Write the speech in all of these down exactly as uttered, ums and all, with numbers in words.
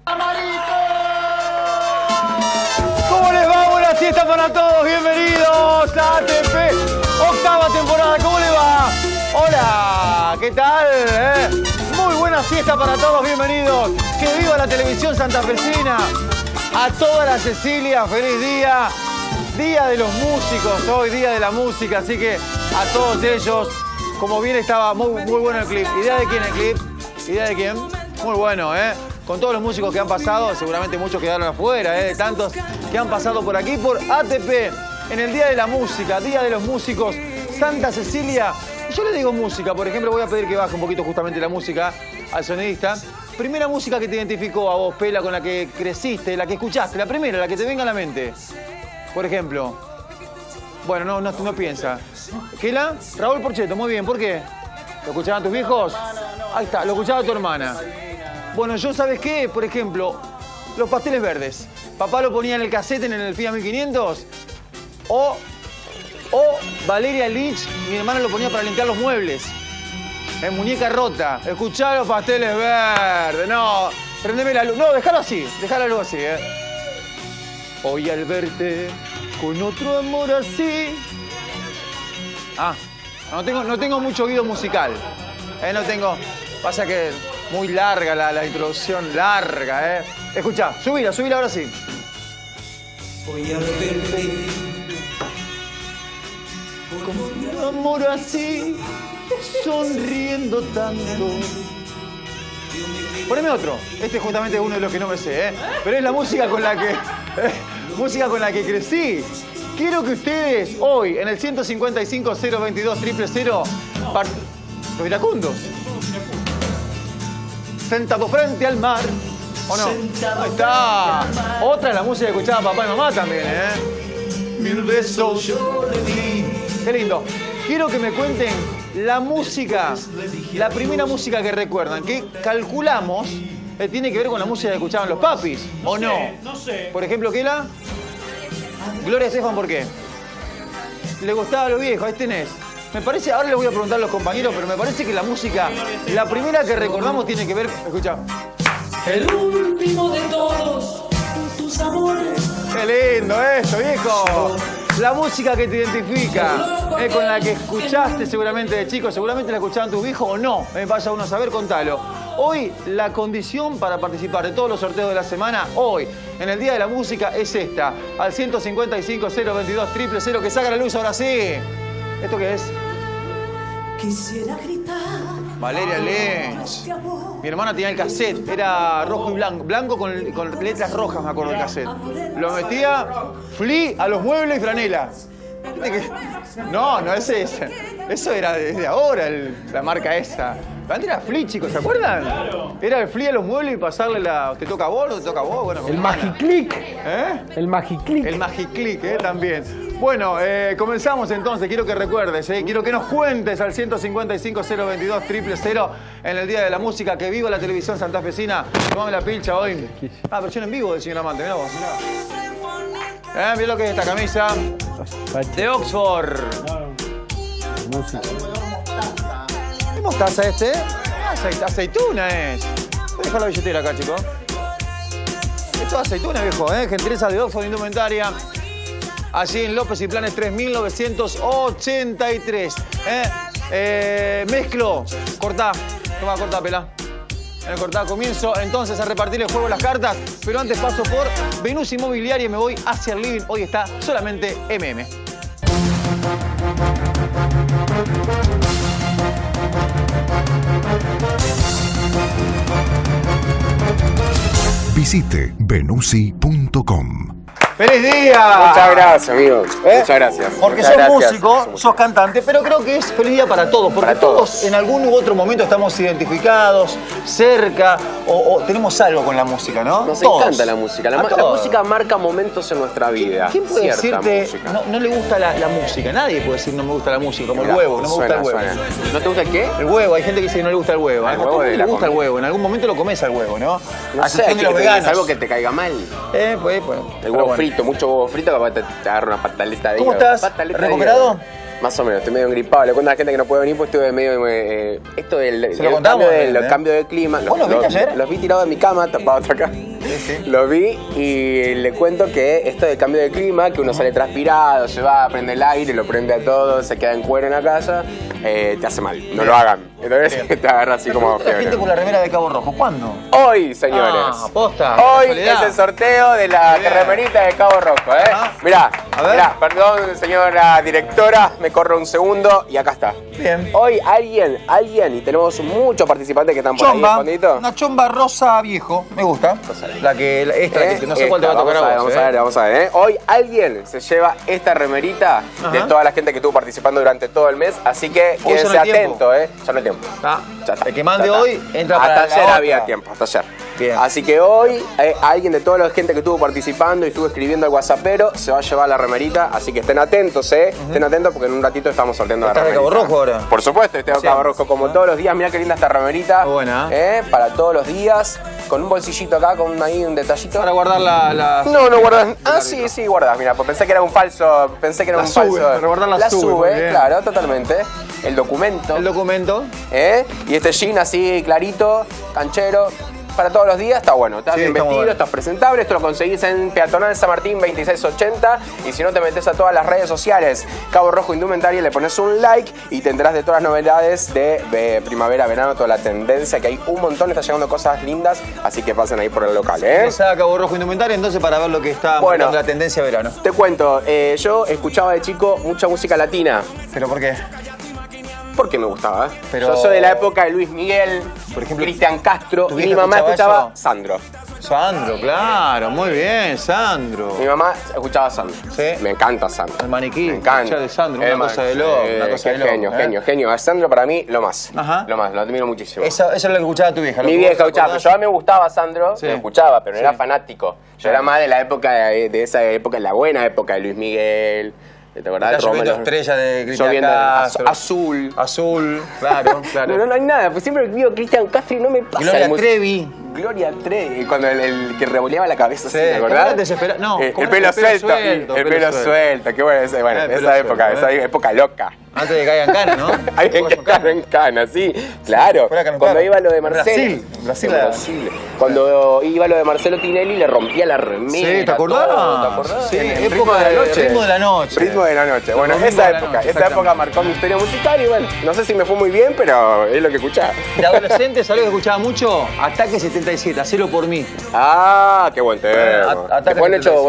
¿Cómo les va? Buena siesta para todos. Bienvenidos a A T P. Octava temporada. ¿Cómo les va? Hola. ¿Qué tal? ¿Eh? Muy buena siesta para todos. Bienvenidos. Que viva la televisión santafesina. A toda la Cecilia. Feliz día. Día de los músicos. Hoy día de la música. Así que a todos ellos. Como bien estaba muy, muy bueno el clip. ¿Idea de quién el clip? ¿Idea de quién? Muy bueno, ¿eh? Con todos los músicos que han pasado, seguramente muchos quedaron afuera, ¿eh? De tantos que han pasado por aquí, por A T P, en el Día de la Música, Día de los Músicos, Santa Cecilia. Yo le digo música, por ejemplo, voy a pedir que baje un poquito justamente la música al sonidista. Primera música que te identificó a vos, Pela, con la que creciste, la que escuchaste, la primera, la que te venga a la mente. Por ejemplo. Bueno, no, no, no piensa. ¿Kela? Raúl Porcheto, muy bien, ¿por qué? ¿Lo escuchaban tus viejos? Ahí está, lo escuchaba tu hermana. Bueno, yo, ¿sabes qué? Por ejemplo, los pasteles verdes. Papá lo ponía en el cassette en el Fiat mil quinientos. O, o Valeria Lynch, mi hermana lo ponía para limpiar los muebles. En muñeca rota. Escuchá los pasteles verdes. No, prendeme la luz. No, déjalo así. Déjalo la luz así, ¿eh? Hoy al verte con otro amor así. Ah, no tengo, no tengo mucho oído musical. Eh, no tengo... Pasa que muy larga la, la introducción, larga, ¿eh? Escuchá, subila, subila ahora sí. Voy a verte con un amor así, sonriendo tanto. Poneme otro. Este es justamente uno de los que no me sé, ¿eh? Pero es la música con la que... Eh, música con la que crecí. Quiero que ustedes hoy, en el ciento cincuenta y cinco, cero veintidós, triple cero, part... los iracundos. Sentado frente al mar. ¿O no? Ahí está. Otra es la música que escuchaba papá y mamá también, ¿eh? Mil besos yo le di. Qué lindo. Quiero que me cuenten la música, la primera música que recuerdan, que calculamos eh, tiene que ver con la música que escuchaban los papis, ¿o no? No sé. Por ejemplo, ¿Kela? Gloria Estefan, ¿por qué? Le gustaba lo viejo, ahí tenés. Me parece, ahora les voy a preguntar a los compañeros, pero me parece que la música, la primera que recordamos tiene que ver, escucha. el último de todos tus amores. Qué lindo esto, viejo. La música que te identifica, eh, con la que escuchaste seguramente de chico, seguramente la escuchaban tus viejos o no. Eh, vaya uno a saber, contalo. Hoy la condición para participar de todos los sorteos de la semana, hoy, en el Día de la Música, es esta. Al ciento cincuenta y cinco, cero veintidós, triple cero, que saca la luz ahora sí. ¿Esto qué es? Quisiera gritar. Valeria Lynch. Mi hermana tenía el cassette, era rojo y blanco. Blanco con, con letras rojas, me acuerdo del cassette. Lo metía, fli a los muebles y franela. No, no es ese. Eso era desde ahora, el, la marca esa. Antes era Fli, chicos, ¿se acuerdan? Claro. Era el Fli a los muebles y pasarle la... ¿Te toca a vos o te toca a vos? Bueno, el Magiclick. ¿Eh? El Magiclick. El Magiclick, ¿eh? También. Bueno, eh, comenzamos entonces. Quiero que recuerdes, ¿eh? Quiero que nos cuentes al ciento cincuenta y cinco, cero veintidós, triple cero en el Día de la Música. Que viva la televisión santafesina. Tomame la pilcha hoy. Ah, versión en vivo del señor Amante. Mirá vos, mirá. ¿Eh? Mirá lo que es esta camisa. De Oxford. Música. ¿Qué mostaza este? Ah, aceit aceituna es. Voy a dejar la billetera acá, chicos. Esto es aceituna, viejo, ¿eh? Gentileza de Oxford Indumentaria. Allí en López y Planes tres mil novecientos ochenta y tres. ¿eh? Eh, mezclo. Cortá. Toma, cortá, Pela. En el cortá comienzo entonces a repartir el juego las cartas. Pero antes paso por Venus Inmobiliaria y me voy hacia el living. Hoy está solamente M M. Visite venusi punto com. ¡Feliz día! Muchas gracias, amigo. ¿Eh? Muchas gracias. Porque Muchas sos gracias. músico, sos cantante, pero creo que es feliz día para todos, porque Para todos. todos. en algún u otro momento estamos identificados, cerca, o, o tenemos algo con la música, ¿no? Nos Todos. encanta la música. La, A la todos. música marca momentos en nuestra vida. ¿Quién puede Cierta decirte música. no, no le gusta la, la música? Nadie puede decir no me gusta la música, como Mirá, el huevo, no me suena, gusta el huevo. suena. ¿No te gusta el qué? El huevo, hay gente que dice que no le gusta el huevo. El A huevo todo de le la gusta el comida. huevo, en algún momento lo comes al huevo, ¿no? No A sé, excepción de ¿qué los te- veganos. algo que te caiga mal. Eh, pues, pues. El pero huevo bueno. frito, mucho huevo frito, capaz te, te agarra una pataleta de ¿Cómo hígado. estás? Pataleta de ¿Recuperado? hígado. Más o menos, estoy medio gripado. Le cuento a la gente que no puede venir porque estuve medio... Eh, esto del, Se lo del contamos, cambio, del, ¿eh? cambio de clima. ¿Vos los viste ayer? Los vi tirados en mi cama, tapados acá. sí. Lo vi y le cuento que esto del cambio de clima, que uno sale transpirado, se va, prende el aire, lo prende a todo, se queda en cuero en la casa, eh, te hace mal. No Bien. Lo hagan. Entonces Bien. Te agarra así como fiebre. La gente con la remera de Cabo Rojo, ¿cuándo? Hoy, señores. Ah, posta. Hoy es el sorteo de la Bien. remerita de Cabo Rojo, ¿eh? Ah. Mirá, mirá, perdón, señora directora, me corro un segundo y acá está. Bien. Hoy alguien, alguien, y tenemos muchos participantes que están por chomba, ahí escondiditos. Una chomba rosa viejo, me gusta. La que, esta, ¿Eh? que no sé esta, cuál te va a tocar vamos a ver, vos, Vamos ¿eh? a ver, vamos a ver, ¿eh? Hoy alguien se lleva esta remerita Ajá. de toda la gente que estuvo participando durante todo el mes, así que Hoy quédense atentos, ¿eh? Ya no hay tiempo. Ah, ya está. El que mande ya hoy está. entra hasta para ayer la otra. había tiempo, hasta ayer. Bien. Así que hoy eh, alguien de toda la gente que estuvo participando y estuvo escribiendo al WhatsAppero se va a llevar la remerita, así que estén atentos, ¿eh? Uh-huh. Estén atentos porque en un ratito estamos sorteando la remerita. ¿Estás de Cabo Rojo ahora? Por supuesto, estoy de Cabo Rojo como sí. todos los días. Mirá qué linda esta remerita. Muy buena. ¿eh? Para todos los días, con un bolsillito acá, con ahí un detallito. Para guardar la... la... No, no guardas. Ah, sí, sí, guardas. Mira, pues pensé que era un falso, pensé que era la un sube, falso. Para guardar la, la sube. sube, claro, totalmente. El documento. El documento. ¿Eh? Y este jean así clarito, canchero. Para todos los días, está bueno, estás sí, bien vestido, bueno. Estás presentable, esto lo conseguís en Peatonal San Martín veintiséis ochenta y si no te metes a todas las redes sociales, Cabo Rojo Indumentaria, le pones un like y tendrás de todas las novedades de, de primavera, verano, toda la tendencia, que hay un montón, está llegando cosas lindas, así que pasen ahí por el local, ¿eh? Esa Cabo Rojo Indumentaria, entonces para ver lo que está bueno, la tendencia de verano. Te cuento, eh, yo escuchaba de chico mucha música latina. ¿Pero por qué? Porque me gustaba. Pero... Yo soy de la época de Luis Miguel, por ejemplo, Cristian Castro, y mi mamá escuchaba eso? Sandro. Sandro, claro, muy bien, Sandro. Mi mamá escuchaba Sandro. ¿Sí? Me encanta Sandro. El maniquí. Me encanta. De Sandro, una, cosa de loco, eh, una cosa de loco. Genio, ¿eh? genio, genio. A Sandro para mí lo más. Ajá. Lo más, lo admiro muchísimo. Eso, eso es lo que escuchaba tu vieja. Mi vieja escuchaba. Yo a mí me gustaba Sandro, sí. me escuchaba, pero no sí. era fanático. Yo sí. era más de la época, de, de esa época, la buena época de Luis Miguel. ¿Te acordás? Está lloviendo estrella de Cristian Castro. Azul. Azul, claro, claro. No, no hay nada, pues siempre veo Cristian Castro y no me pasa. Gloria Trevi. Gloria Trevi, cuando el, el que revoleaba la cabeza, sí, así, ¿te acordás? Desespera... No, eh, el pelo suelto. El pelo, pelo suelto, qué bueno, esa, bueno, esa suelto, época, ¿eh? esa época loca. Antes de que caigan canas, ¿no? Hay que caer en canas, sí, claro. Cuando iba lo de Marcelo. Brasil, Brasil. Brasil. Cuando iba lo de Marcelo Tinelli, le rompía la remera. Sí, ¿te acordás? Todo, ¿te acordás? Sí, el ritmo de la noche. Ritmo de la noche. Ritmo de la noche. Bueno, esa época, esa época marcó mi historia musical y bueno, no sé si me fue muy bien, pero es lo que escuchaba. De adolescente, ¿sabes lo que escuchaba mucho? Ataque setenta y siete, hacelo por mí. Ah, qué buen tema. Después han hecho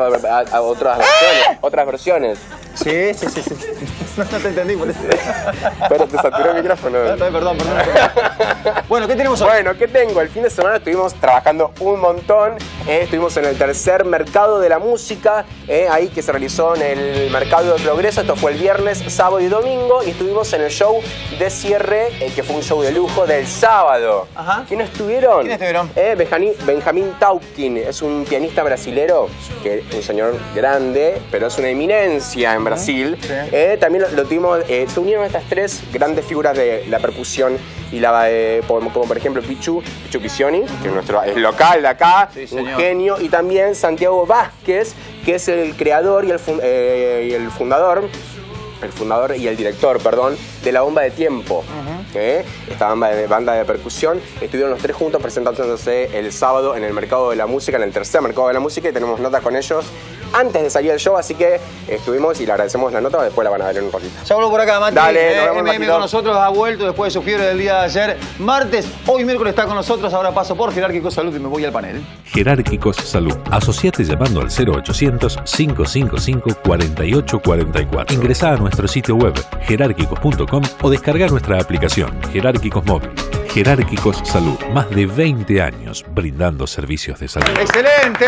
otras versiones. Otras versiones. Sí, sí, sí, sí. No, no te entendí por eso. Pero te saturé el micrófono. No, no, perdón, perdón, perdón. Bueno, ¿qué tenemos hoy? Bueno, ¿qué tengo? El fin de semana estuvimos trabajando un montón. Eh, estuvimos en el tercer mercado de la música, eh, ahí que se realizó en el Mercado de Progreso. Esto fue el viernes, sábado y domingo. Y estuvimos en el show de cierre, eh, que fue un show de lujo del sábado. Ajá. ¿Quiénes estuvieron? ¿Quiénes estuvieron? Eh, Benjamín, Benjamín Taupkin, es un pianista brasilero, que es un señor grande, pero es una eminencia en Brasil. Sí. Eh, también lo, lo tuvimos, eh, se unieron estas tres grandes figuras de la percusión y la, eh, como, como por ejemplo Pichu, Pichu Piccioni, uh-huh. que es nuestro es local de acá, sí, un genio, y también Santiago Vázquez, que es el creador y el, fun, eh, y el fundador, el fundador y el director, perdón, de La Bomba de Tiempo. Uh-huh. ¿eh? Esta banda de, banda de percusión. Estuvieron los tres juntos presentándose el sábado en el Mercado de la Música, en el tercer Mercado de la Música, y tenemos notas con ellos antes de salir del show, así que estuvimos y le agradecemos la nota, después la van a ver en un ratito. Ya vuelvo por acá, Mati. Dale, eh, nos vemos M M con nosotros, ha vuelto después de su fiebre del día de ayer. Martes, hoy miércoles está con nosotros, ahora paso por Jerárquicos Salud y me voy al panel. Jerárquicos Salud. Asociate llamando al cero ochocientos, cinco cinco cinco, cuatro ocho cuatro cuatro. Ingresá a nuestro sitio web jerárquicos punto com o descarga nuestra aplicación Jerárquicos Móvil. Jerárquicos Salud. Más de veinte años brindando servicios de salud. ¡Excelente!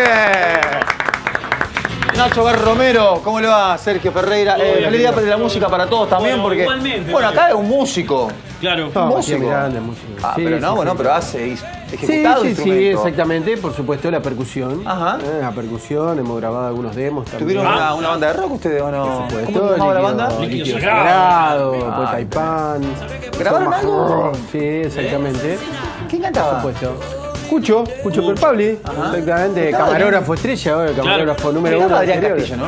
Nacho Bar Romero, ¿cómo le va? Sergio Ferreira. Eh, feliz día de la música para todos también, porque. Igualmente. Bueno, acá es un músico. Claro. No, un músico. grande, músico. Ah, sí, pero no, sí, bueno, sí. pero hace ejecutado Sí, sí, sí, instrumento. exactamente. Por supuesto, la percusión. Ajá. Eh, la percusión, hemos grabado algunos demos también. ¿Tuvieron una, una banda de rock ustedes o no? Por supuesto. ¿Cómo se llamaba la banda? Líquido, Líquido Sagrado, Ah, Poeta y Pan. ¿Grabaron Tomahawk. algo? Sí, exactamente. ¿Quién cantaba? Por supuesto. Cucho, Cucho Perpabli, Ajá. exactamente, Estaba camarógrafo estrella, ahora, camarógrafo Claro. número Estaba uno Adrián anterior. Castillo, ¿no?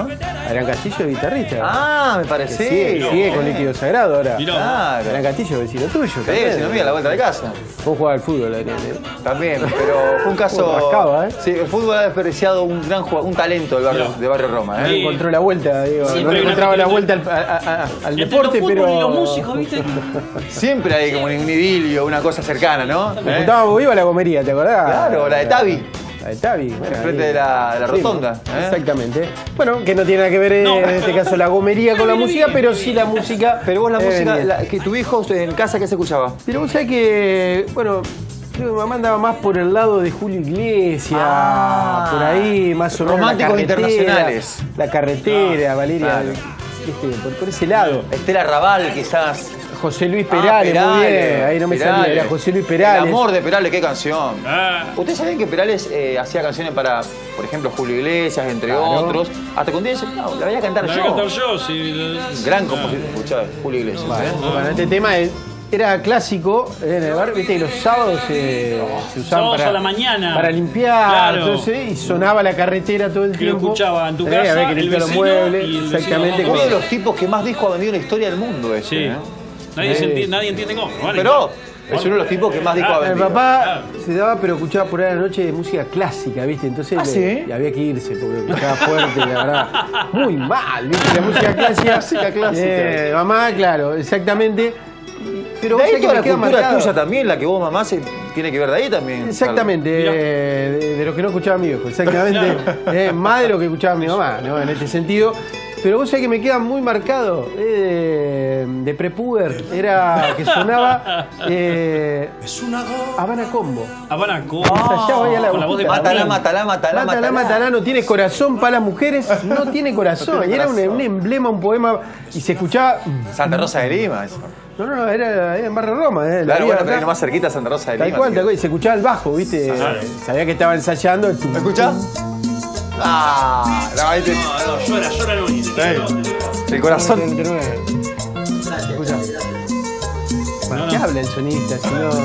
Adrián Castillo es guitarrista. Ah, me Que parece. sigue, sigue con Líquido Sagrado ahora. Mirá. Claro. Adrián Castillo, vecino tuyo. Sí, también. si no mira a la vuelta de casa. Vos jugabas al fútbol, Adrián. ¿eh? También, pero fue un caso. Rascaba, ¿eh? Sí, el fútbol ha desperdiciado un gran jugador, un talento del barrio, Mirá. de Barrio Roma. Sí. ¿eh? Encontró la vuelta, digo. Siempre No hay le una encontraba la vuelta cuestión al, a- a- a- al Entre deporte, los fútbol pero. y los músicos, ¿viste? Siempre hay como un idilio, una cosa cercana, ¿no? Nos ¿Eh? juntábamos viva la gomería, ¿te acordás? Claro, la de Tavi. La de Tavi. bueno, Enfrente ahí. de la- de la Sí, rotonda, ¿eh? Exactamente. Bueno, que no tiene nada que ver No. en este caso la gomería con la Viene música, bien. pero sí la música. Pero vos la eh, música, bien. la- que tu hijo en casa, ¿qué se escuchaba? Pero vos sabés que, bueno, creo que mamá andaba más por el lado de Julio Iglesias, Ah. por ahí, más o menos. Románticos la carretera, internacionales. La carretera, Valeria, claro. ¿viste? Por, por ese lado. Estela Raval, quizás. José Luis Ah, Perales, muy Perales, bien. Ahí no me Perales. salía, era José Luis Perales. El amor de Perales, qué canción. Ah, ¿Ustedes saben que Perales eh, hacía canciones para, por ejemplo, Julio Iglesias, entre Claro. otros? Hasta que un día dice, no, la voy a cantar la yo. voy a cantar yo, sí. Gran compositor, escuchá, Julio Iglesias. ¿eh? Bueno, este tema es- era clásico en el bar, viste que los sábados eh, se usaban Sábados para, a la mañana. para limpiar, Claro. entonces, y sonaba la carretera todo el Que lo tiempo. escuchaba en tu Eh, casa, había que el limpiar los vecino muebles, y el vecino exactamente. con Uno de con- los tipos que más discos ha vendido en la historia del mundo este, Sí. ¿eh? Nadie, se Sí. entiende, nadie entiende cómo. Bueno, Pero igual. es uno de los tipos que más discos ha Ah, El vendido. papá se daba, pero escuchaba por ahí a la noche de música clásica, ¿viste? Entonces ¿Ah, le- sí? le había que irse porque escuchaba fuerte, la verdad. Muy mal, ¿viste? La música clásica. Música clásica. Eh, mamá, claro, exactamente. Pero De vos ahí sabés que toda me la queda cultura marcado. tuya también, la que vos mamá se tiene que ver de ahí también. Exactamente, Mirá. eh, de, de lo que no escuchaba mi viejo, exactamente. Eh, más de lo que escuchaba mi mamá, ¿no? En este sentido. Pero vos sabés que me queda muy marcado eh, de, de prepuber, era que sonaba eh, Habana Combo. Habana con, Ensayaba ahí a la con la voz de boquita. Matalá, Martín. matalá, matalá, Matalá, matalá, no tiene corazón para las mujeres, no tiene corazón. tiene y era un, corazón. un emblema, un poema, y se escuchaba. Santa Rosa de Lima. Eso. No, no, no, era, era en Barrio Roma, ¿eh? La Claro, vida bueno, acá. pero ahí nomás cerquita a Santa Rosa de Lima. Tal cual, así tal que- cual. Y se escuchaba el bajo, ¿viste? Claro. Sabía que estaba ensayando. El tum, ¿Me escuchás? Ah, no, ahí te- No, no, llora, llora no. el corazón. treinta y nueve. Escuchá. Bueno, ¿qué habla el sonista? Si no.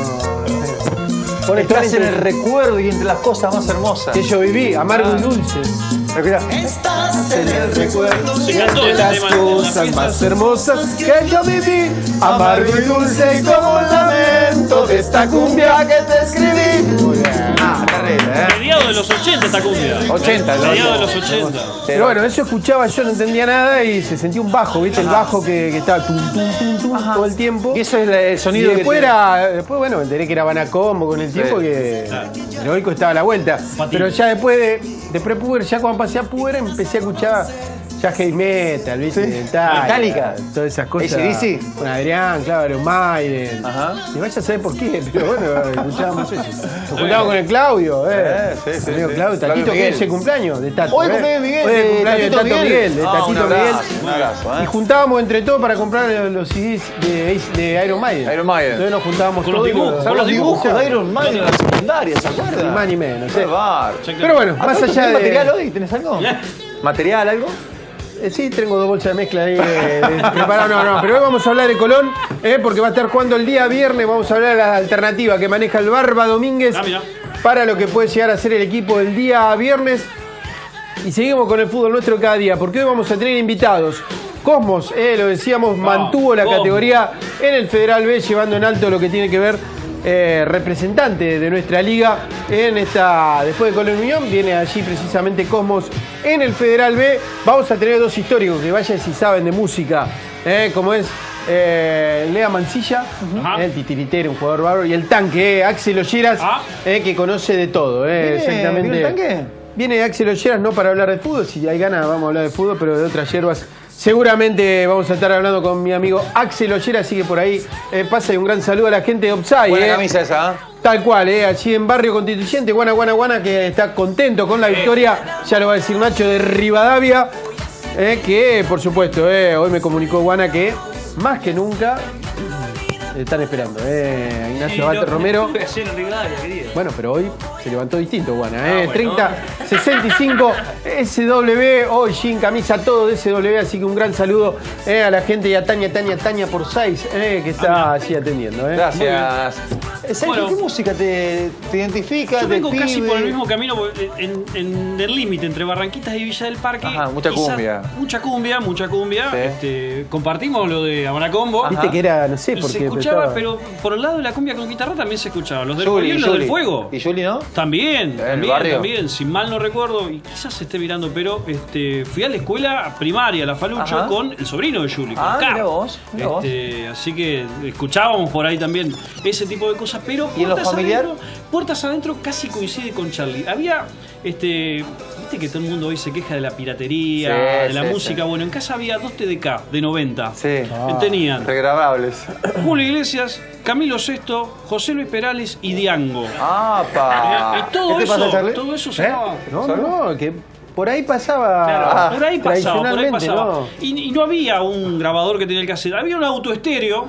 Pone Estás en el entre- recuerdo y entre las cosas más hermosas. que yo viví, amargo y dulce. Escuchá. Estás En el recuerdo Se y cantó entre ese las tema en las cosas fiestas. más hermosas que yo viví, amargo y dulce como un lamento de esta cumbia que te escribí. Muy bien. Ah, terrible, ¿eh? Mediados de los ochenta esta cumbia. ochenta, ¿no? Mediados de los ochenta. Pero bueno, eso escuchaba, yo no entendía nada y se sentía un bajo, ¿viste? El bajo que, que estaba tum, tum, tum, tum todo el tiempo. Y eso es el Y sonido que después, tiene. era, después, bueno, me enteré que era Banacombo con el tiempo, Sí. que el oico estaba a la vuelta. Patín. Pero ya después de, de prepuber, ya cuando pasé a puber, empecé a escuchar ya heavy metal, ¿viste? Metallica, Metallica. todas esas cosas. A C D C. Con Adrián, claro, Iron Maiden. Ajá. Y vaya a saber por qué, pero bueno, escuchábamos eso. Nos juntábamos con el Claudio, ¿eh? Eh, sí, sí, El amigo sí. Claudio, Claudio Tatito, que Miguel. es el cumpleaños de Tato. Hoy ¿eh? cumpleaños de Miguel, Hoy es el de cumpleaños de Tatito Tato Miguel. Miguel, de Ah, Tatito un Miguel. abrazo, un abrazo, ¿eh? Y juntábamos entre todos para comprar los C Ds de, de Iron Maiden. Iron Maiden. Entonces nos juntábamos Con los todos. y dibujos, nos- Son los dibujos escuchábamos. de Iron Man en la secundaria, ¿se acuerdan? Ni más ni menos, Qué sí. bárbaro. Pero bueno, más ¿Tenés allá de... material hoy? ¿Tenés algo? ¿Material, algo? Eh, Sí, tengo dos bolsas de mezcla ahí eh, de- preparadas. No, no, pero hoy vamos a hablar de Colón, eh, porque va a estar jugando el día viernes. Vamos a hablar de la alternativa que maneja el Barba Domínguez Ah, mira. para lo que puede llegar a ser el equipo del día viernes. Y seguimos con el fútbol nuestro cada día, porque hoy vamos a tener invitados. Cosmos, eh, lo decíamos, mantuvo la Cosmos. categoría en el Federal B, llevando en alto lo que tiene que ver eh, representante de nuestra liga en esta, después de Colón Unión, viene allí precisamente Cosmos en el Federal B. Vamos a tener dos históricos que vayan si saben de música, eh, como es eh, Lea Mancilla, Ajá. el titiritero, un jugador bárbaro, y el tanque, eh, Axel Olleras, Ah. eh, que conoce de todo. Eh, ¿Viene- exactamente. viene el tanque? Viene Axel Olleras no para hablar de fútbol, si hay ganas vamos a hablar de fútbol, pero de otras hierbas. Seguramente vamos a estar hablando con mi amigo Axel Olleras, así que por ahí eh, pasa y un gran saludo a la gente de Opsai. Buena eh. camisa esa, ¿eh? Tal cual, eh, allí en Barrio Constituyente, Guana, Guana, Guana, que está contento con la victoria, ya lo va a decir Nacho de Rivadavia, eh, que por supuesto, eh, hoy me comunicó Guana que más que nunca eh, están esperando, eh, a Ignacio Walter Romero. Ayer en Rivadavia, querido. Bueno, pero hoy se levantó distinto, Guana, ¿eh? bueno. treinta sesenta y cinco S W, hoy sin camisa, todo de S W, así que un gran saludo eh, a la gente y a Tania, Tania, Tania por seis, eh, que está allí atendiendo. Eh. Gracias. Sergio, Bueno. ¿qué música te, te identifica? Yo te vengo casi pibe? por el mismo camino, porque en, en el límite entre Barranquitas y Villa del Parque. Ajá, mucha quizás- cumbia. Mucha cumbia, mucha cumbia. Sí. Este, compartimos lo de Amaracombo. Viste que era, no sé, Y porque se escuchaba, empezaba- pero por el lado de la cumbia con guitarra también se escuchaba. Los del Juli, Julián y los Juli. del Fuego. ¿Y Juli no? También, el también, barrio? también, si mal no recuerdo, y quizás se esté mirando, pero este, fui a la escuela primaria, la Falucho, Ajá. con el sobrino de Juli, con Ah, Carl. mirá vos, mirá vos. Este, así que escuchábamos por ahí también ese tipo de cosas, pero ¿Y en lo puertas familiar? adentro, puertas adentro casi coincide con Charlie. Había, este, viste que todo el mundo hoy se queja de la piratería, Sí, de la sí, música. sí. Bueno, en casa había dos T D K de noventa. Sí. Que tenían Regrabables. Julio Iglesias, Camilo Sesto, José Luis Perales y Diango. ¡Apa! Eh, y todo ¿Qué te eso, pasa, Charlie? todo eso ¿Eh? sonaba. No, no, no, que por ahí pasaba. Claro, Ah, por ahí pasaba, por ahí tradicionalmente, pasaba. ¿no? Y, y no había un grabador que tenía el cassette, había un autoestéreo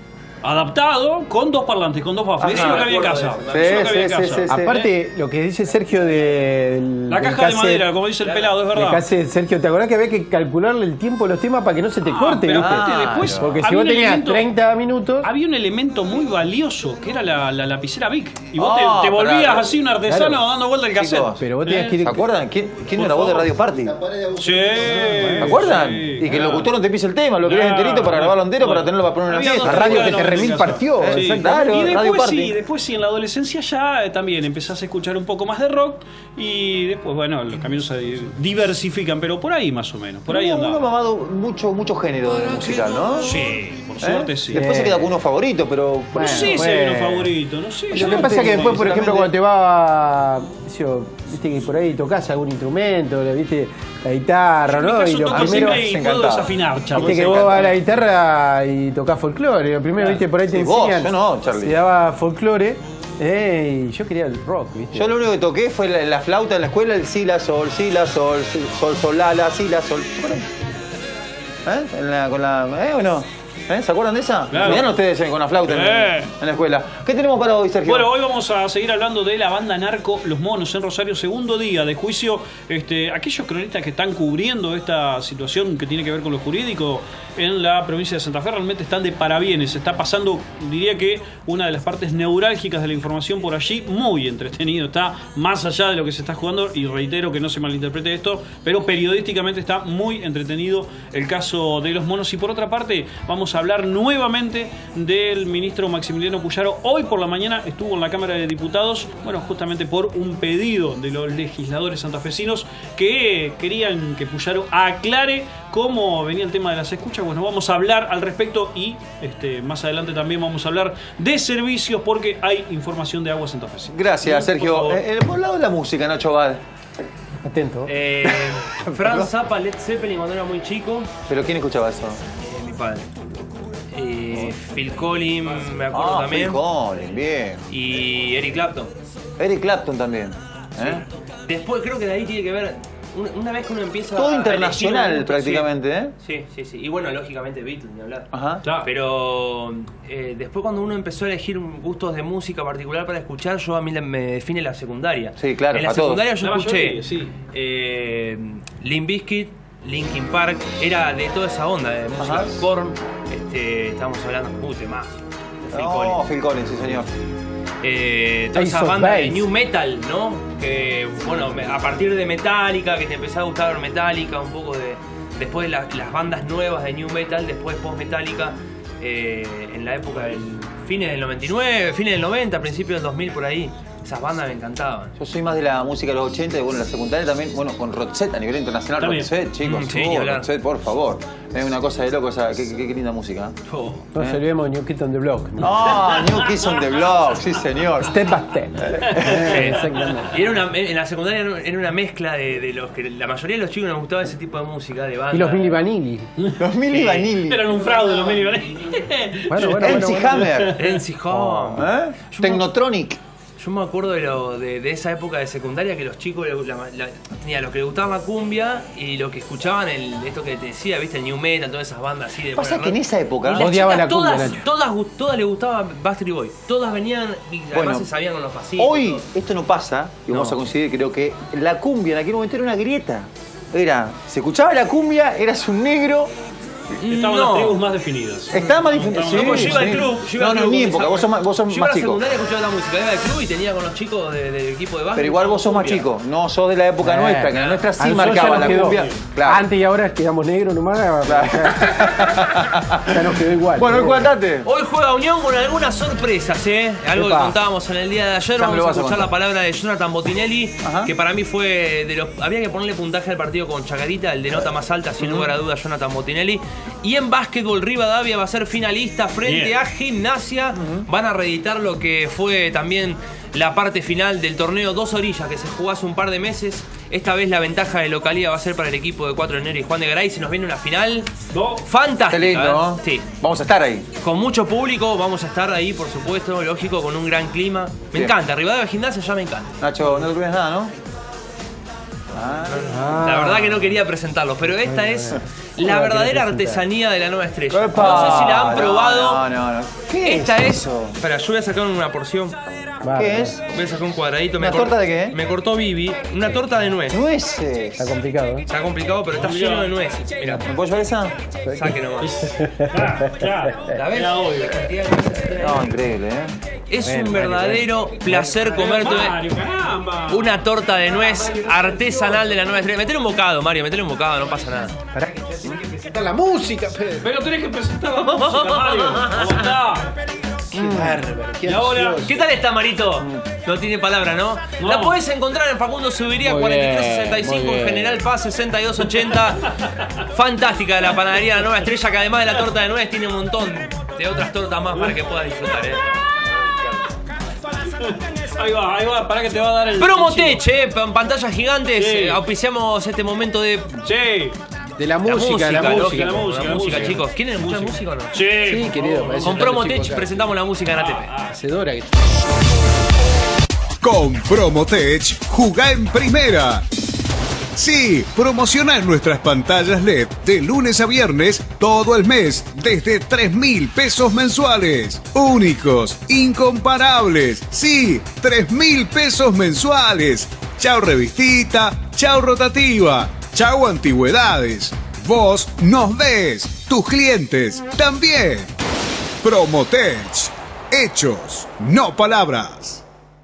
adaptado con dos parlantes, con dos baffles. Eso es lo que había en casa. Sí, Eso es lo que había en sí, casa. sí, sí, sí. Aparte, lo que dice Sergio de. La caja de madera, como dice el pelado, es De verdad. cassette, Sergio, ¿te acordás que había que calcularle el tiempo de los temas para que no se te Ah, corte? pero ¿viste? aparte después Porque si había vos un tenías elemento- treinta minutos. Había un elemento muy valioso que era la, la lapicera Bic. Y vos Ah, te, te volvías pará. así un artesano Claro. dando vuelta el cassette. Chicos, Pero vos tenías ¿Eh? que ir. ¿Se acuerdan? ¿Quién, quién Por era vos de favor. Radio Party? Sí. ¿Se acuerdan? Sí, y que el claro. locutor no te pise el tema, lo querías Claro. enterito para grabarlo entero, Bueno. para tenerlo para poner en una Había fiesta. dos La radio T D K que de te noventa en remil casa. partió. Sí. exacto. Claro, Y Radio después Party. sí, después sí, en la adolescencia ya eh, también empezás a escuchar un poco más de rock y después, bueno, los caminos se diversifican, pero por ahí más o menos, por ahí Uno, uno ha andaba. mamado mucho, mucho género de musical, ¿no? Sí, por ¿Eh? suerte sí. Después se queda con uno favorito, pero. No Bueno, sé si hay uno bueno. favorito, no sé. Lo yo que no pasa es que tengo, después, por ejemplo, sinceramente. cuando te va, qué sé yo, viste que por ahí tocas algún instrumento, viste la guitarra, En mi ¿no? caso Y lo toco primero, siempre y se puedo encantaba. desafinar, Charlie. viste que vos vas a la guitarra y tocas folclore. Lo primero, viste, por ahí te Sí, vos, enseñan. yo no, Charlie. Se daba folclore, eh, y yo quería el rock, viste. Yo lo único que toqué fue la, la flauta en la escuela, el si, la, sol, si, la, sol, si, sol, sol, la, la, si, la, sol. ¿Se acuerdan? ¿Eh? En la- con la, ¿eh o no? ¿Eh? ¿Se acuerdan de esa? Claro. Venían ustedes eh, con la flauta en, Eh. en la escuela. ¿Qué tenemos para hoy, Sergio? Bueno, hoy vamos a seguir hablando de la banda narco Los Monos en Rosario, segundo día de juicio. Este, aquellos cronistas que están cubriendo esta situación que tiene que ver con lo jurídico en la provincia de Santa Fe realmente están de parabienes. Se está pasando, diría que una de las partes neurálgicas de la información por allí, muy entretenido. Está más allá de lo que se está jugando, y reitero que no se malinterprete esto, pero periodísticamente está muy entretenido el caso de Los Monos. Y por otra parte, vamos a hablar nuevamente del ministro Maximiliano Puyaro. Hoy por la mañana estuvo en la Cámara de Diputados, bueno, justamente por un pedido de los legisladores santafesinos que querían que Puyaro aclare cómo venía el tema de las escuchas. Bueno, vamos a hablar al respecto y este, más adelante también vamos a hablar de servicios porque hay información de agua santafesina. Gracias, Por Sergio. favor. Eh, eh, por el lado de la música, Nacho Val. Atento. Eh, Franz Zappa, Led Zeppelin cuando era muy chico, ¿Pero quién escuchaba eso? eh, mi padre. Eh, Phil Collins, me acuerdo Ah, también. Phil Collins, bien. Y Eric Clapton. Eric Clapton también. ¿eh? Después creo que de ahí tiene que ver, una, una vez que uno empieza Todo a internacional elegir un gusto, prácticamente, ¿eh? Sí, sí, sí. Y bueno, lógicamente Beatles, ni hablar. Ajá. Claro. Pero eh, después cuando uno empezó a elegir gustos de música particular para escuchar, yo a mí la- me define la secundaria. Sí, claro, En la a todos. secundaria yo La escuché mayoría, sí. eh, Limp Bizkit, Linkin Park, era de toda esa onda de música. Ajá. Korn, este, estábamos hablando, uh, temas. De Phil No, Collins. Phil Collins, sí, señor. Eh, toda Ace esa of banda de Base. New Metal, ¿no? Que, bueno, me- a partir de Metallica, que te empezó a gustar Metallica, un poco de. Después de la- las bandas nuevas de New Metal, después post Metallica, eh, en la época del. Fines del noventa y nueve, fines del noventa, principios del dos mil, por ahí. Esas bandas me encantaban. Yo soy más de la música de los ochenta y bueno, la secundaria también, bueno, con Roxette a nivel internacional, También. Roxette, chicos, Mm, sí, oh, ni hablar. Roxette, por favor. Es una cosa de loco, esa, qué, qué- qué linda música. ¿eh? Oh. No se olvidemos New Kid on the Block. Ah, New Kids on the Block, sí señor. Step by step. Eh, exactamente. Y era una, en la secundaria era una mezcla de, de los que la mayoría de los chicos nos gustaba ese tipo de música, de banda. Y los Milli Vanilli. Los Milli Vanilli. Eran un fraude los Mini Vanilli. Bueno, bueno, M C bueno, bueno. Hammer. N C Home. ¿Eh? Technotronic. Yo me acuerdo de, lo, de, de esa época de secundaria que los chicos, la, la, tenía los que les gustaba la cumbia y los que escuchaban el, esto que te decía, viste, el New Metal, todas esas bandas así de. Pasa bueno, que en ¿no? esa época. Y las Odiaba chicas la cumbia, todas, Nacho. todas, gu- todas les gustaba Backstreet Boy. Todas venían y además Bueno, se sabían con los pasillos. Hoy esto no pasa, y vamos No. a coincidir, creo que la cumbia en aquel momento era una grieta. Era, se escuchaba la cumbia, eras un negro Estaban No. las tribus más definidas. Está más difícil. No, pues yo iba al club. Yo iba No, al no, club en mi con época, esa- vos sos más, vos sos Yo iba a más la chico. secundaria escuchaba la música, iba al club y tenía con los chicos de- del equipo de básquet. Pero igual vos sos más cumbia. chico, no sos de la época Eh, nuestra, que la nuestra A sí nosotros marcaba ya la nos quedó. cumbia. Claro. Antes y ahora quedamos negros nomás. Ya nos quedó igual. Bueno, cuéntate. Hoy juega Unión con algunas sorpresas, ¿eh? Algo Epa. que contábamos en el día de ayer. Ya me lo Vamos a vas a escuchar la contar. palabra de Jonathan Botinelli, Ajá. que para mí fue de los. Había que ponerle puntaje al partido con Chacarita, el de nota más alta, sin lugar a dudas, Jonathan Botinelli. Y en básquetbol, Rivadavia va a ser finalista frente Bien. a Gimnasia. Van a reeditar lo que fue también la parte final del torneo Dos Orillas, que se jugó hace un par de meses. Esta vez la ventaja de localidad va a ser para el equipo de Cuatro de Enero y Juan de Garay. Se nos viene una final No. fantástica. Qué lindo, ¿eh? ¿no? Sí. Vamos a estar ahí. Con mucho público, vamos a estar ahí, por supuesto, lógico, con un gran clima. Me Bien. encanta, Rivadavia Gimnasia ya me encanta. Nacho, no te olvides nada, ¿no? La verdad que no quería presentarlos, pero esta es la verdadera artesanía de la nueva estrella. Epa. No sé si la han No, probado. No, no, no. ¿Qué Esta es es. eso? Espera, yo voy a sacar una porción. ¿Qué es? Voy a sacar un cuadradito. ¿Una me torta cort- de qué? Me cortó Vivi. Una torta de nuez. Nueces. Está complicado, ¿eh? Está complicado, pero está lleno de nueces. Mira, ¿Me puedo llevar esa? saque nomás. Claro, claro. ¿La ves? Era obvio. No, increíble, ¿eh? Es un verdadero placer comerte Mario, caramba. una torta de nuez artesanal de la nueva estrella. Metele un bocado, Mario, metele un bocado, no pasa nada. Pará, que tiene que presentar la música, Pedro. Pero tenés que presentar la música, Mario. Aguantá. Qué bárbaro. Qué Y ahora, ansioso. ¿Qué tal está, Marito? No tiene palabra, ¿no? No. La podés encontrar en Facundo Subiría Muy cuarenta y tres bien, sesenta y cinco, muy en bien. General Paz sesenta y dos ochenta. Fantástica la panadería La Nueva Estrella, que además de la torta de nuez tiene un montón de otras tortas más para que puedas disfrutar, ¿eh? ahí va, ahí va, para que te va a dar el. Promotech, ¿eh? En pantallas gigantes, Sí. eh, auspiciamos este momento de Sí. De la música, la lógico, música. la música, la la música, música. chicos. ¿Quieren escuchar música o no? Sí. Sí, querido. para eso Con están los Promotech chicos acá. presentamos la música en A T P. Hacedora que. Con Promotech, jugá en primera. Sí, promociona en nuestras pantallas L E D de lunes a viernes todo el mes desde tres mil pesos mensuales. Únicos, incomparables. Sí, tres mil pesos mensuales. Chau revistita, chau rotativa, chau antigüedades. Vos nos ves, tus clientes también. Promotech. Hechos, no palabras.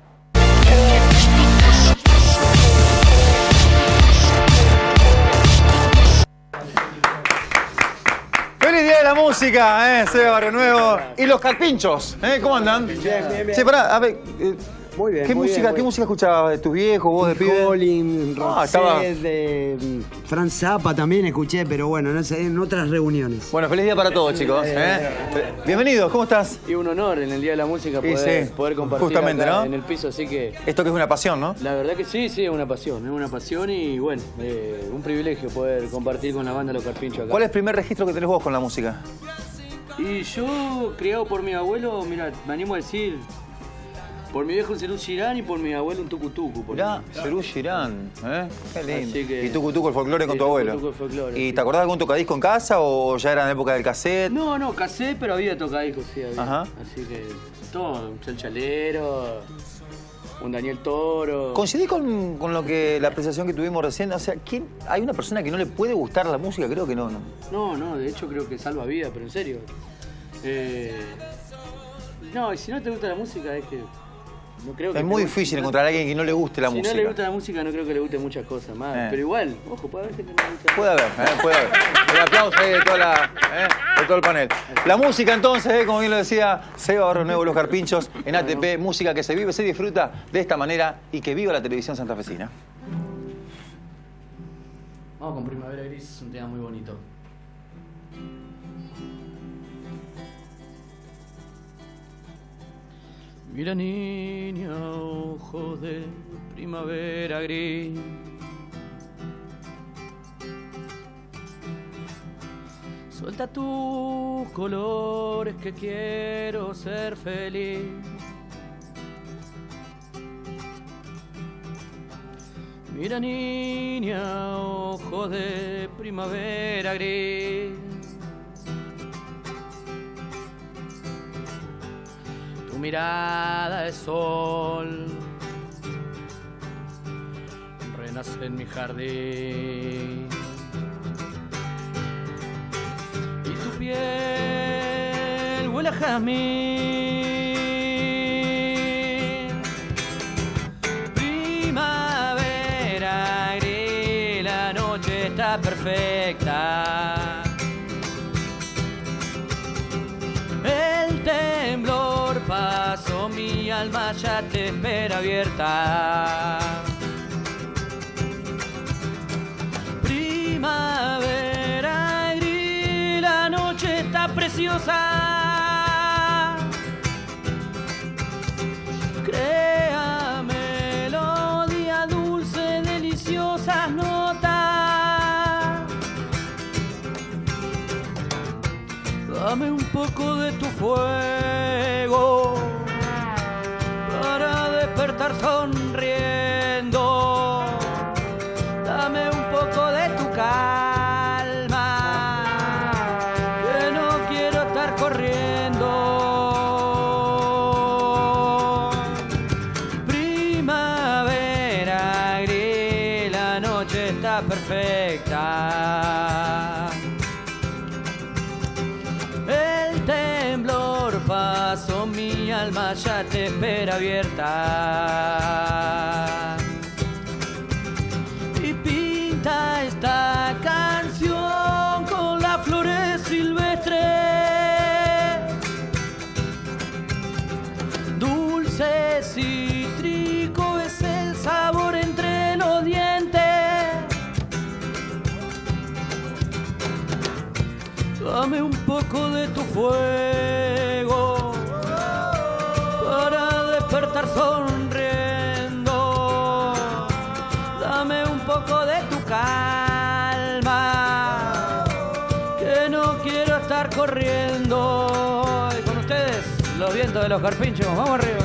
¡Feliz Día de la Música! ¿Eh? Seba Barrio Nuevo. ¿Y los carpinchos? ¿Eh? ¿Cómo andan? Bien, bien, bien. Sí, pará, a ver. eh, Muy bien, ¿Qué muy música, bien, ¿qué muy música escuchabas de tus viejos, vos de bien. pibe? Collins, Ah, estaba- Roxette, de mm, Franz Zappa también escuché, pero bueno, no sé, en otras reuniones. Bueno, feliz día para todos, chicos. ¿eh? Bienvenidos, ¿cómo estás? Y un honor en el Día de la Música Sí, poder, sí, poder compartir justamente, acá ¿no? en el piso, así que Esto que es una pasión, ¿no? la verdad que sí, sí, es una pasión, es una pasión y bueno, eh, un privilegio poder compartir con la banda Los Carpinchos acá. ¿Cuál es el primer registro que tenés vos con la música? Y yo, criado por mi abuelo, mira, me animo a decir, por mi viejo un Cerú Girán y por mi abuelo un tucutucu. por Mirá, mí. Cerú Girán, ¿eh? Qué lindo. Así que- Y tucu tucu el folclore con Sí, tu abuelo. tucu, tucu, el folclore, ¿Y sí. te acordás de algún tocadisco en casa o ya era en la época del cassette? No, no, casé, pero había tocadiscos, sí, había. Ajá. Así que todo, un Chalchalero, un Daniel Toro. Coincidí con, con lo que la apreciación que tuvimos recién. O sea, ¿quién, ¿hay una persona que no le puede gustar la música? Creo que no, ¿no? No, no, de hecho creo que salva vida, pero en serio. Eh, no, y si no te gusta la música es que no creo que Es te muy guste. difícil encontrar a alguien que no le guste la si música. no le gusta la música no creo que le guste muchas cosas más. Eh. Pero igual, ojo, puede haber gente que no le gusta. Puede haber, ¿eh? Puede haber. El aplauso ahí de, toda la, ¿eh? de todo el panel. La música entonces, ¿eh? Como bien lo decía Seba Barrio Nuevo, Los Carpinchos, en A T P, música que se vive, se disfruta de esta manera y que viva la televisión santafesina. Vamos con Primavera Gris, es un tema muy bonito. Mira niña, ojos de primavera gris. Suelta tus colores que quiero ser feliz. Mira niña, ojos de primavera gris. Tu mirada de sol renace en mi jardín. piel huele a jazmín. Primavera gris, la noche está perfecta. El temblor pasó, mi alma ya te espera abierta. Primavera gris, la noche está preciosa. Crea melodía dulce, deliciosas notas. Dame un poco de tu fuego para despertar sonriendo. Dame un poco de tu calma, que no quiero estar corriendo. Primavera gris, la noche está perfecta. El temblor pasó, mi alma ya te espera abierta. Y pinta esta canción con las flores silvestres. Dulce cítrico es el sabor entre los dientes. Dame un poco de tu fuego para despertar sonriendo. Dame un poco de tu calma, que no quiero estar corriendo. Y con ustedes, los vientos de los carpinchos. Vamos arriba.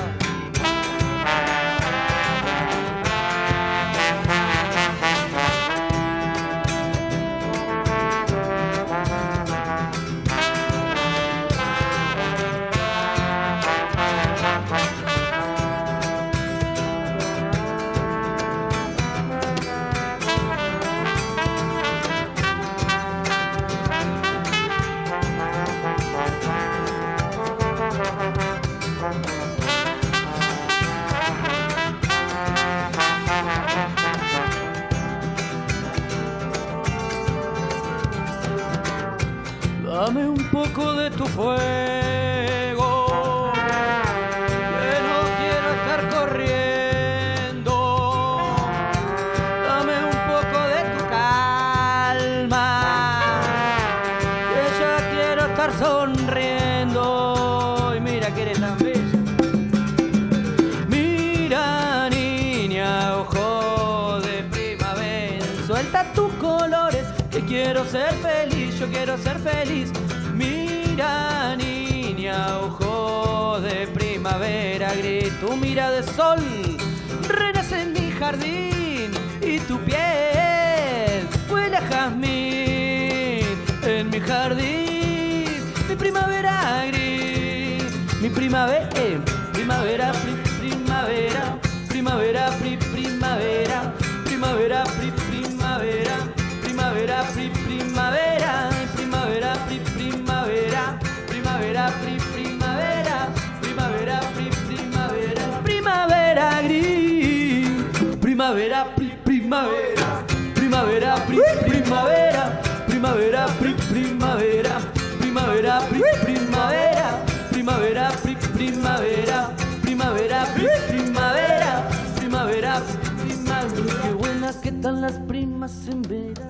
Dame un poco de tu fuego, que no quiero estar corriendo. Dame un poco de tu calma, que ya quiero estar sonriendo. Y mira que eres tan bella. Mira, niña, ojo de primavera, suelta tus colores, que quiero ser feliz, yo quiero ser feliz. Mira, niña, ojo de primavera gris, tu mira de sol renace en mi jardín y tu piel huele a jazmín en mi jardín. Mi primavera gris, mi primavera, primavera, pri, primavera, primavera, pri, primavera, primavera, pri, primavera, primavera, pri, primavera, primavera, pri, primavera, primavera, pri, primavera, primavera, pri, primavera, primavera gris, primavera, pri, primavera, primavera, pri, primavera, primavera, pri, primavera, primavera, pri, primavera, primavera, pri, primavera, primavera, pri, primavera, primavera, primavera. Qué buenas que están las primas en vera.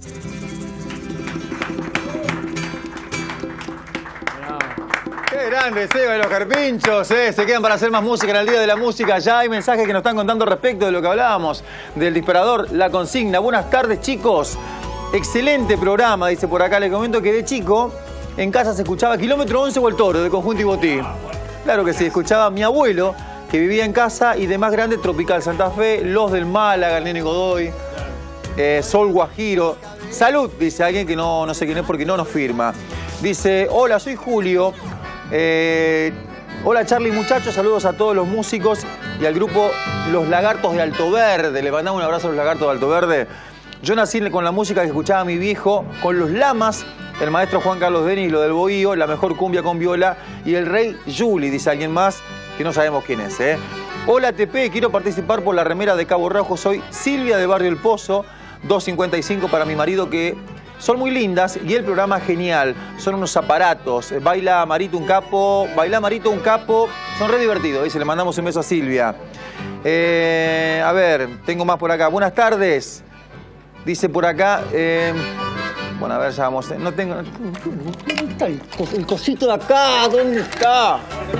Qué grande, Seba de los Carpinchos, ¿eh? Se quedan para hacer más música en el Día de la Música. Ya hay mensajes que nos están contando respecto de lo que hablábamos, del disparador, la consigna. Buenas tardes, chicos. Excelente programa, dice por acá. Le comento que de chico en casa se escuchaba Kilómetro once o El Toro, de Conjunto y Botí. Claro que sí, escuchaba a mi abuelo, que vivía en casa, y de más grande Tropical Santa Fe, Los del Málaga, el Nene Godoy, eh, Sol Guajiro. Salud, dice alguien que no, no sé quién es porque no nos firma. Dice, hola, soy Julio. Eh, hola Charlie, muchachos, saludos a todos los músicos y al grupo Los Lagartos de Alto Verde. Le mandamos un abrazo a Los Lagartos de Alto Verde. Yo nací con la música que escuchaba mi viejo, con los Lamas el maestro Juan Carlos Denis, lo del Bohío, la mejor cumbia con viola y el rey Juli, dice alguien más que no sabemos quién es. ¿eh? Hola T P, quiero participar por la remera de Cabo Rojo, soy Silvia de Barrio El Pozo, dos cincuenta y cinco para mi marido que son muy lindas y el programa genial, son unos aparatos, baila Marito un capo, baila Marito un capo, son re divertidos, dice, le mandamos un beso a Silvia. Eh, a ver, tengo más por acá, buenas tardes, dice por acá, eh, bueno, a ver, ya vamos, no tengo, ¿dónde está el, cos, el cosito de acá? ¿Dónde está?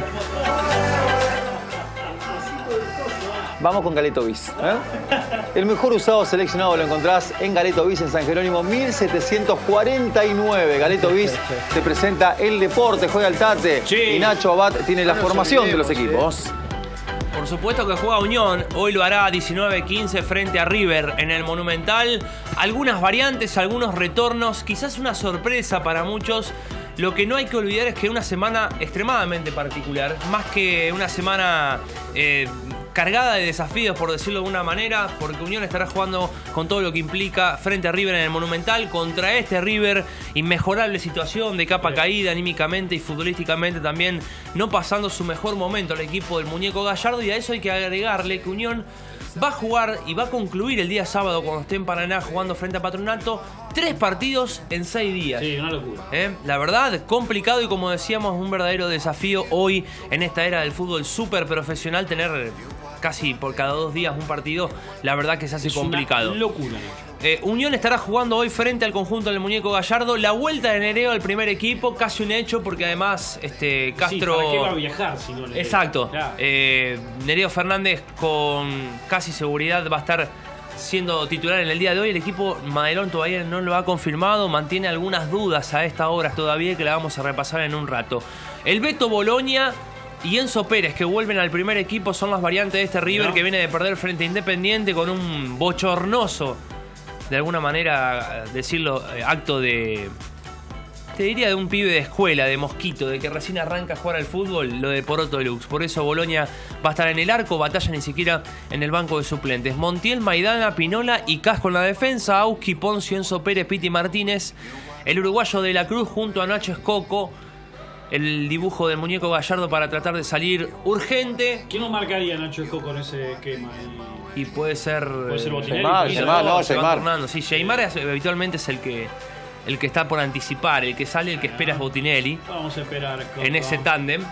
Vamos con Galeto Bis. ¿eh? El mejor usado seleccionado lo encontrás en Galeto Bis, en San Jerónimo, mil setecientos cuarenta y nueve. Galeto Bis te presenta el deporte, juega el Tate. Sí. Y Nacho Abad tiene la formación de los equipos. Por supuesto que juega Unión, hoy lo hará a diecinueve quince frente a River en el Monumental. Algunas variantes, algunos retornos, quizás una sorpresa para muchos. Lo que no hay que olvidar es que una semana extremadamente particular, más que una semana eh, cargada de desafíos, por decirlo de una manera, porque Unión estará jugando con todo lo que implica frente a River en el Monumental, contra este River, inmejorable situación de capa caída anímicamente y futbolísticamente también, no pasando su mejor momento el equipo del Muñeco Gallardo, y a eso hay que agregarle que Unión va a jugar y va a concluir el día sábado cuando esté en Paraná jugando frente a Patronato, tres partidos en seis días. Sí, una locura. ¿Eh? La verdad, complicado y como decíamos, un verdadero desafío hoy en esta era del fútbol súper profesional, tener casi por cada dos días un partido, la verdad que se hace es complicado. Una locura. Eh, Unión estará jugando hoy frente al conjunto del Muñeco Gallardo. La vuelta de Nereo al primer equipo, casi un hecho, porque además este Castro... Sí, ¿para qué va a viajar si no le... Exacto. Claro. Eh, Nereo Fernández con casi seguridad va a estar siendo titular en el día de hoy. El equipo Madelón todavía no lo ha confirmado, mantiene algunas dudas a esta hora todavía que la vamos a repasar en un rato. El Beto Boloña y Enzo Pérez, que vuelven al primer equipo, son las variantes de este River, ¿no?, que viene de perder frente a Independiente con un bochornoso, de alguna manera decirlo, acto de, te diría, de un pibe de escuela, de mosquito, de que recién arranca a jugar al fútbol, lo de Poroto Deluxe. Por eso Boloña va a estar en el arco, Batalla ni siquiera en el banco de suplentes. Montiel, Maidana, Pinola y Casco en la defensa, Auski, Poncio, Enzo Pérez, Piti Martínez, el uruguayo de la Cruz junto a Nacho Escoco. El dibujo del Muñeco Gallardo para tratar de salir urgente. ¿Quién lo marcaría Nacho Escoco con ese esquema? Y puede ser... Puede ser Botinelli. Sheymar, Sheymar, no, Sheymar. Sí, Sheymar habitualmente es el que, el que está por anticipar, el que sale, el que espera es Botinelli. Vamos a esperar, Escoco. En ese tándem.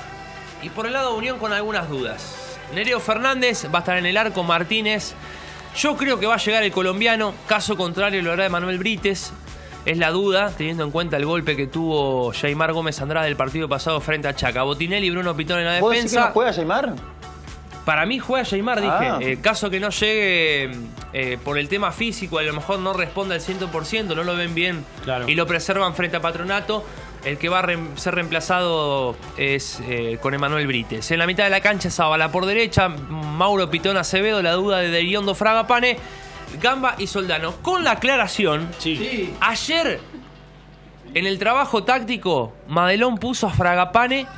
Y por el lado de Unión con algunas dudas. Nereo Fernández va a estar en el arco, Martínez. Yo creo que va a llegar el colombiano, caso contrario lo hará Emanuel Brites. Es la duda, teniendo en cuenta el golpe que tuvo Sheymar Gómez Andrade el partido pasado frente a Chaca. Botinelli y Bruno Pitón en la ¿Vos defensa. decís que no juega Sheymar? Para mí juega Sheymar, dije. Ah. Eh, caso que no llegue eh, por el tema físico, a lo mejor no responda al cien por ciento, no lo ven bien, claro, y lo preservan frente a Patronato. El que va a re ser reemplazado es eh, con Emanuel Brites. En la mitad de la cancha, Zabala por derecha, Mauro Pitón Acevedo, la duda de Deriondo Fragapane, Gamba y Soldano. Con la aclaración, sí. Ayer en el trabajo táctico, Madelón puso a Fragapane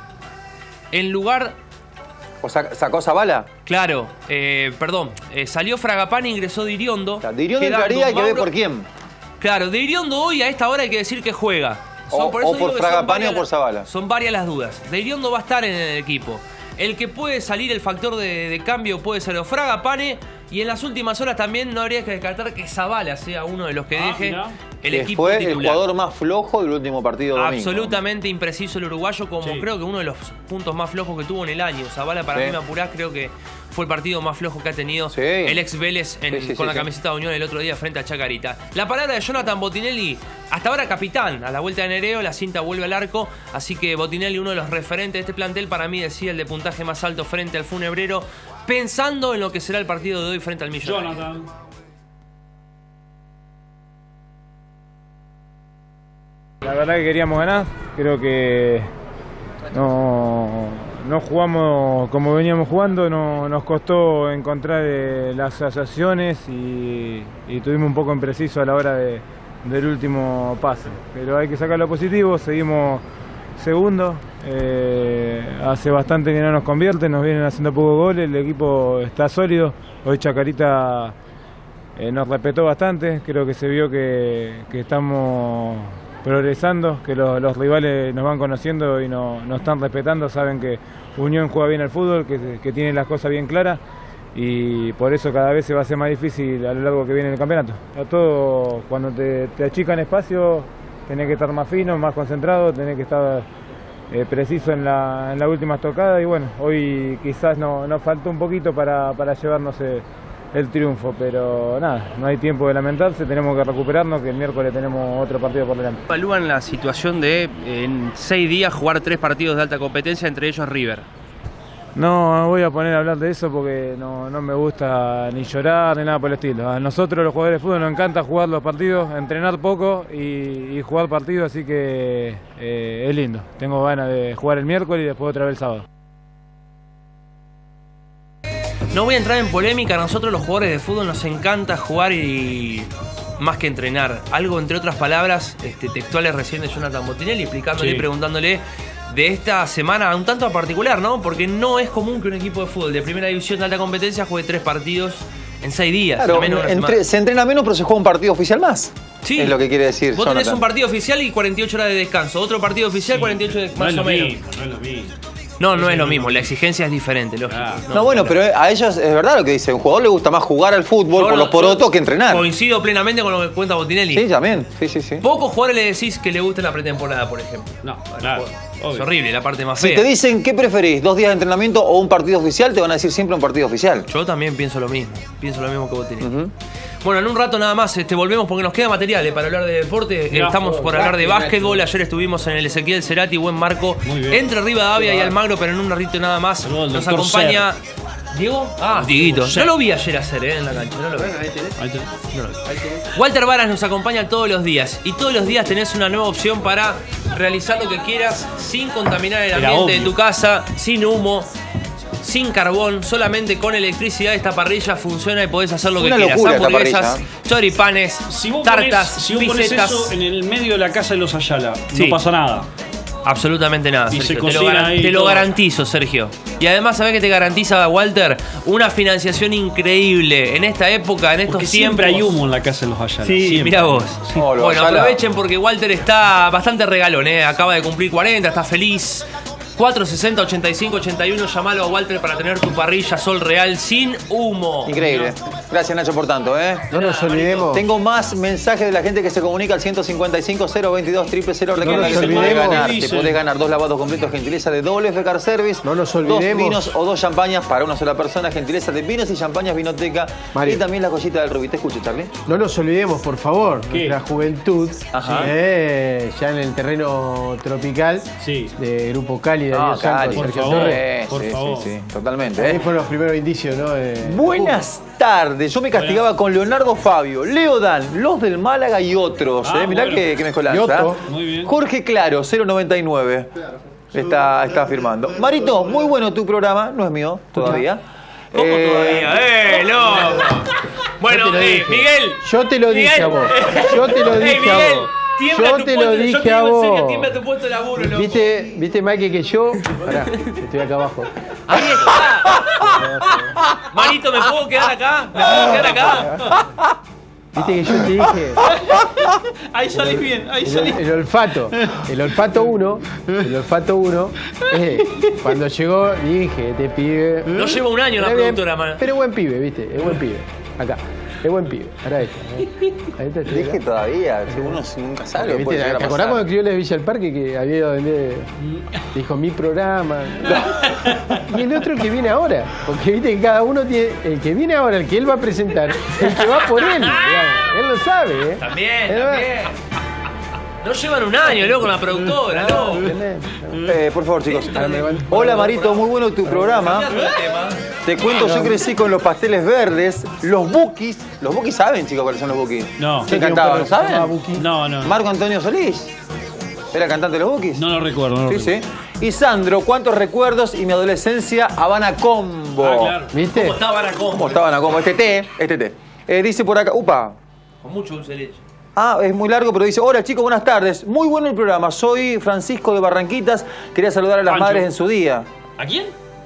en lugar... ¿O sacó Zabala? Claro, eh, perdón, eh, salió Fragapane, ingresó Diriondo. Claro, Diriondo entraría, hay que ver por quién. Claro, Diriondo hoy a esta hora hay que decir que juega. Son, o por, eso o por Fragapane o por Zabala. Son varias las dudas. Diriondo va a estar en el equipo. El que puede salir, el factor de, de cambio puede ser o Fragapane, y en las últimas horas también no habría que descartar que Zabala sea uno de los que ah, deje mira. el que equipo fue titular. El jugador más flojo del último partido domingo. Absolutamente impreciso el uruguayo, como sí. creo que uno de los puntos más flojos que tuvo en el año. Zabala, para sí. mí me apurás, creo que fue el partido más flojo que ha tenido sí. el ex Vélez en, sí, sí, con sí, la camiseta sí. de Unión el otro día frente a Chacarita. La palabra de Jonathan Botinelli, hasta ahora capitán, a la vuelta de Nereo, la cinta vuelve al arco, así que Botinelli, uno de los referentes de este plantel, para mí decía el de puntaje más alto frente al Funebrero, pensando en lo que será el partido de hoy frente al Millonario. Jonathan. La verdad que queríamos ganar, creo que no, no jugamos como veníamos jugando, no, nos costó encontrar eh, las asociaciones y, y tuvimos un poco impreciso a la hora de, del último pase. Pero hay que sacar lo positivo, seguimos segundo, eh, hace bastante que no nos convierten, nos vienen haciendo pocos goles, el equipo está sólido, hoy Chacarita eh, nos respetó bastante, creo que se vio que, que estamos progresando, que los, los rivales nos van conociendo y no, nos están respetando, saben que Unión juega bien al fútbol, que, que tiene las cosas bien claras y por eso cada vez se va a hacer más difícil a lo largo que viene el campeonato. A todo, cuando te, te achican espacio, tenés que estar más fino, más concentrado, tenés que estar eh, preciso en la, en la última tocada y bueno, hoy quizás no, nos faltó un poquito para, para llevarnos el, el triunfo, pero nada, no hay tiempo de lamentarse, tenemos que recuperarnos, que el miércoles tenemos otro partido por delante. Evalúan la situación de en seis días jugar tres partidos de alta competencia, entre ellos River. No, no voy a poner a hablar de eso porque no, no me gusta ni llorar ni nada por el estilo. A nosotros los jugadores de fútbol nos encanta jugar los partidos, entrenar poco y, y jugar partidos, así que eh, es lindo. Tengo ganas de jugar el miércoles y después otra vez el sábado. No voy a entrar en polémica, a nosotros los jugadores de fútbol nos encanta jugar y más que entrenar. Algo, entre otras palabras, este, textuales recién de Jonathan Botinelli, explicándole y Sí. preguntándole de esta semana un tanto a particular, ¿no? Porque no es común que un equipo de fútbol de primera división de alta competencia juegue tres partidos en seis días. Claro, en menos de una entre- semana. se entrena menos, pero se juega un partido oficial más. Sí. Es lo que quiere decir Vos tenés Jonathan. un partido oficial y cuarenta y ocho horas de descanso. Otro partido oficial, cuarenta y ocho de No más es lo o menos. mismo, no es lo mismo. No, no es lo mismo. La exigencia es diferente, lógico. No, bueno, pero a ellos es verdad lo que dice. A un jugador le gusta más jugar al fútbol por los porotos que entrenar. Coincido plenamente con lo que cuenta Botinelli. Sí, también. Sí, sí, sí. Pocos jugadores le decís que le gusta la pretemporada, por ejemplo. No, claro. Es horrible, la parte más Si fea. te dicen qué preferís, dos días de entrenamiento o un partido oficial, te van a decir siempre un partido oficial. Yo también pienso lo mismo. Pienso lo mismo que Botinelli. Bueno, en un rato nada más este, volvemos porque nos queda material eh, para hablar de deporte. Mirá, Estamos por hablar de básquet, básquetbol. Nacho. Ayer estuvimos en el Ezequiel Cerati, buen marco. bien. Entre Rivadavia y Almagro, pero en un ratito nada más. al Nos doctor acompaña. ¿Diego? Ah, Dieguito. Ser. No lo vi ayer hacer, eh, en la cancha. No lo vi. Ahí tenés. No lo vi. Walter Varas nos acompaña todos los días. Y todos los días tenés una nueva opción para realizar lo que quieras sin contaminar el Era ambiente de obvio. tu casa, sin humo, sin carbón, solamente con electricidad. Esta parrilla funciona y podés hacer lo que Una quieras. locura esta Hamburguesas, parrilla. choripanes, Si vos tartas, ponés, si vos ponés pisetas. eso en el medio de la casa de los Ayala, Sí. no pasa nada. Absolutamente nada, Y Sergio. se Te lo, cocina garan- ahí te lo todo. garantizo, Sergio. Y además, ¿sabés qué te garantiza, Walter? Una financiación increíble en esta época, en estos Porque tiempos. siempre hay humo en la casa de los Ayala. Sí, siempre. mirá vos. Oh, lo Bueno, Ayala. aprovechen porque Walter está bastante regalón, ¿eh? Acaba de cumplir cuarenta, está feliz. cuatro sesenta, ochenta y cinco, ochenta y uno, llamalo a Walter para tener tu parrilla Sol Real sin humo. Increíble. Gracias, Nacho, por tanto, ¿eh? No nos olvidemos. Tengo más mensajes de la gente que se comunica al ciento cincuenta y cinco, cero veintidós, cero cero. Recuerda nos que se puede olvidemos. ganar. Te Dicen. podés ganar dos lavados completos, gentileza de W F Car Service. No nos Dos olvidemos. vinos o dos champañas para una sola persona, gentileza de vinos y champañas Vinoteca. Mario. Y también la joyita del Rubí. Te escucho, Charlie. No nos olvidemos, por favor, ¿Qué? nuestra juventud, Ajá. eh, ya en el terreno tropical Sí. de Grupo Cali, de Ah, Daniel Santos, Cali, Sergio por favor. Torres. por sí, favor. sí, sí, totalmente. Ahí ¿eh? fueron los primeros indicios, ¿no? De- Buenas tardes, yo me castigaba con Leonardo Fabio, Leo Dan, los del Málaga y otros. Ah, ¿eh? Mirá bueno. que, que mezcolanza. Y Otto. Muy bien. Jorge Claro, cero noventa y nueve. Está, está firmando. Marito, muy bueno tu programa, no es mío todavía. ¿Cómo Eh, todavía? ¡Eh, no! Bueno, Yo te lo eh, dije. Miguel. Yo te lo dije Miguel. a vos. Yo te lo Ey, dije a Miguel, vos. tiembla Yo tu te puesto- lo yo dije te a digo en serio, vos. tiembla tu puesto de laburo, loco. ¿Viste, ¿Viste, Mike, que yo? Pará, estoy acá abajo. Ahí está. Marito, ¿me puedo quedar acá? ¿Me puedo quedar acá? ¿Viste que yo te dije? Ahí salís bien, ahí El, salís. el olfato. El olfato uno. El olfato uno. eh, cuando llegó, dije, este pibe. No lleva un año la Pero bien, productora, man. Pero es buen pibe, ¿viste? Es buen pibe. Acá. Es buen pibe. Ahora esto. ¿eh? Ahí está, estoy Dije acá. todavía, si uno nunca sabe. lo que ¿Viste? puede llegar a ¿Te pasar. acordás cuando escribió de Villa del Parque que había ido a vender? Dijo mi programa. Y el otro el que viene ahora. Porque viste que cada uno tiene. El que viene ahora, el que él va a presentar, el que va por él. Digamos. Él lo sabe, ¿eh? También, Él va- también. No llevan un año, loco, con la productora, no. ¿Entendés? Eh, por favor, chicos. Ahora me van- Hola, Marito, muy bueno tu programa. Cambiando de tema. Te cuento, yo crecí con los pasteles verdes, los bukis. Los bukis saben, chicos, cuáles son los bukis. No. ¿Quién cantaba? ¿Lo saben? No, no. Marco Antonio Solís. ¿Era cantante de los bukis? No lo recuerdo, no lo Sí, recuerdo. sí. Y Sandro, ¿cuántos recuerdos y mi adolescencia Habana Combo? Ah, claro. ¿Viste? ¿Cómo está Baracón? ¿Cómo está Habana Combo? Este té, este té. Eh, dice por acá, upa. Con mucho dulce de leche. Ah, es muy largo, pero dice, hola chicos, buenas tardes. Muy bueno el programa. Soy Francisco de Barranquitas. Quería saludar a las Pancho. madres en su día. ¿A quién?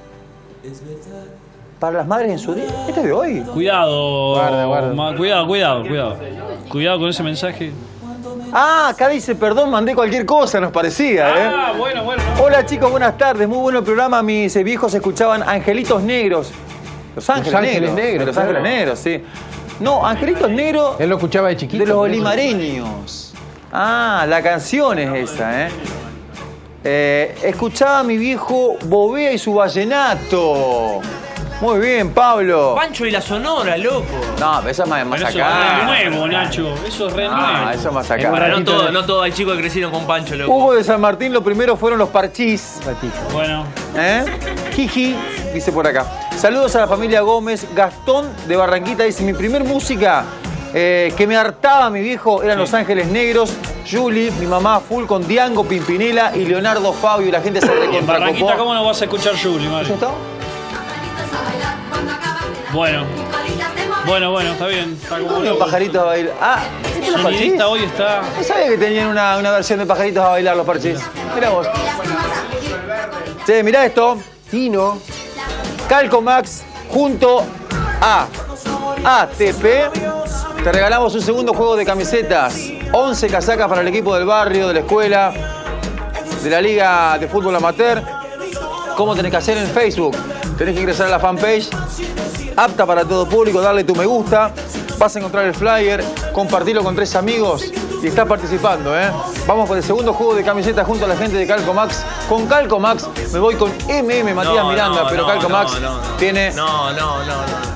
¿Para las madres en su día? Este es de hoy. Cuidado. Guarda, guarda. ma- Cuidado, cuidado, cuidado. Cuidado con ese mensaje. Ah, acá dice, perdón, mandé cualquier cosa, nos parecía, ¿eh? Ah, bueno, bueno. Hola chicos, buenas tardes. Muy bueno el programa. Mis eh, viejos escuchaban Angelitos Negros. Los Ángeles, Los Ángeles Negros. Negros, Los claro. Ángeles Negros, sí. No, Angelitos Negros. Él lo escuchaba de chiquito. De los por eso. olimareños. Ah, la canción es esa, ¿eh? eh escuchaba a mi viejo Bobea y su vallenato. Muy bien, Pablo. Pancho y la Sonora, loco. No, pero eso es más, más Pero eso es acá. re nuevo, Nacho. Eso es re Ah, nuevo. eso es más Pero acá. no todo, no todo hay chicos que crecieron con Pancho, loco. Hugo de San Martín, lo primero fueron los parchís. Bueno. ¿Eh? Jiji, dice por acá. Saludos a la familia Gómez. Gastón de Barranquita dice, mi primer música eh, que me hartaba mi viejo eran Los Ángeles Negros. Julie, mi mamá full con Diango, Pimpinela y Leonardo Fabio. Y la gente se En recontracopó. Barranquita, ¿cómo no vas a escuchar Julie, Mario? ¿Es esto? Bueno. Bueno, bueno, está bien. Está como ¿Cómo loco. pajaritos a bailar? Ah, ¿estos son los parchís? Sonidista hoy está. No sabía que tenían una, una versión de pajaritos a bailar los parchís. Mirá vos. Che, mirá esto. Tino. Calco Max junto a A T P. Te regalamos un segundo juego de camisetas. once casacas para el equipo del barrio, de la escuela, de la Liga de Fútbol Amateur. ¿Cómo tenés que hacer en Facebook? Tenés que ingresar a la fanpage, apta para todo público, darle tu me gusta. Vas a encontrar el flyer, compartirlo con tres amigos y estás participando, ¿eh? Vamos con el segundo juego de camisetas junto a la gente de Calco Max. Con Calco Max me voy con M M Matías No, Miranda, no, pero no, Calco no, Max no, no. tiene... No, no, no, no.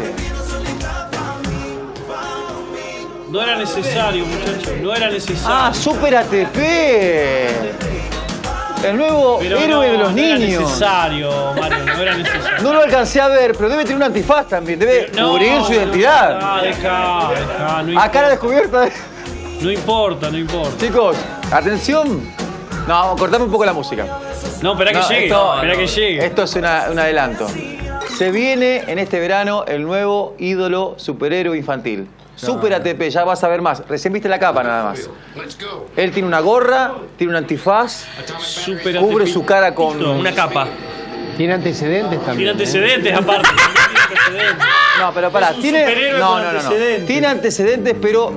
No era necesario, muchachos. No era necesario. Ah, Super A T P. El nuevo Pero héroe no, de los no era niños. necesario, Mario. No era necesario. No lo alcancé a ver, pero debe tener un antifaz también. Debe No, cubrir su identidad. Ah, dejá, dejá. No A cara descubierta. No importa, no importa. Chicos, atención. No, cortame un poco la música. No, esperá que No, llegue. esto- Esperá que llegue. Esto es una- un adelanto. Se viene en este verano el nuevo ídolo superhéroe infantil. Super A T P, ya vas a ver más. Recién viste la capa nada más. Él tiene una gorra, tiene un antifaz, Super cubre A T P. su cara con... Una capa. Tiene antecedentes también. Tiene antecedentes, ¿eh? aparte. Tiene antecedentes. No, pero pará, Es un tiene... superhéroe No, con no, no, no. antecedentes. Tiene antecedentes, pero...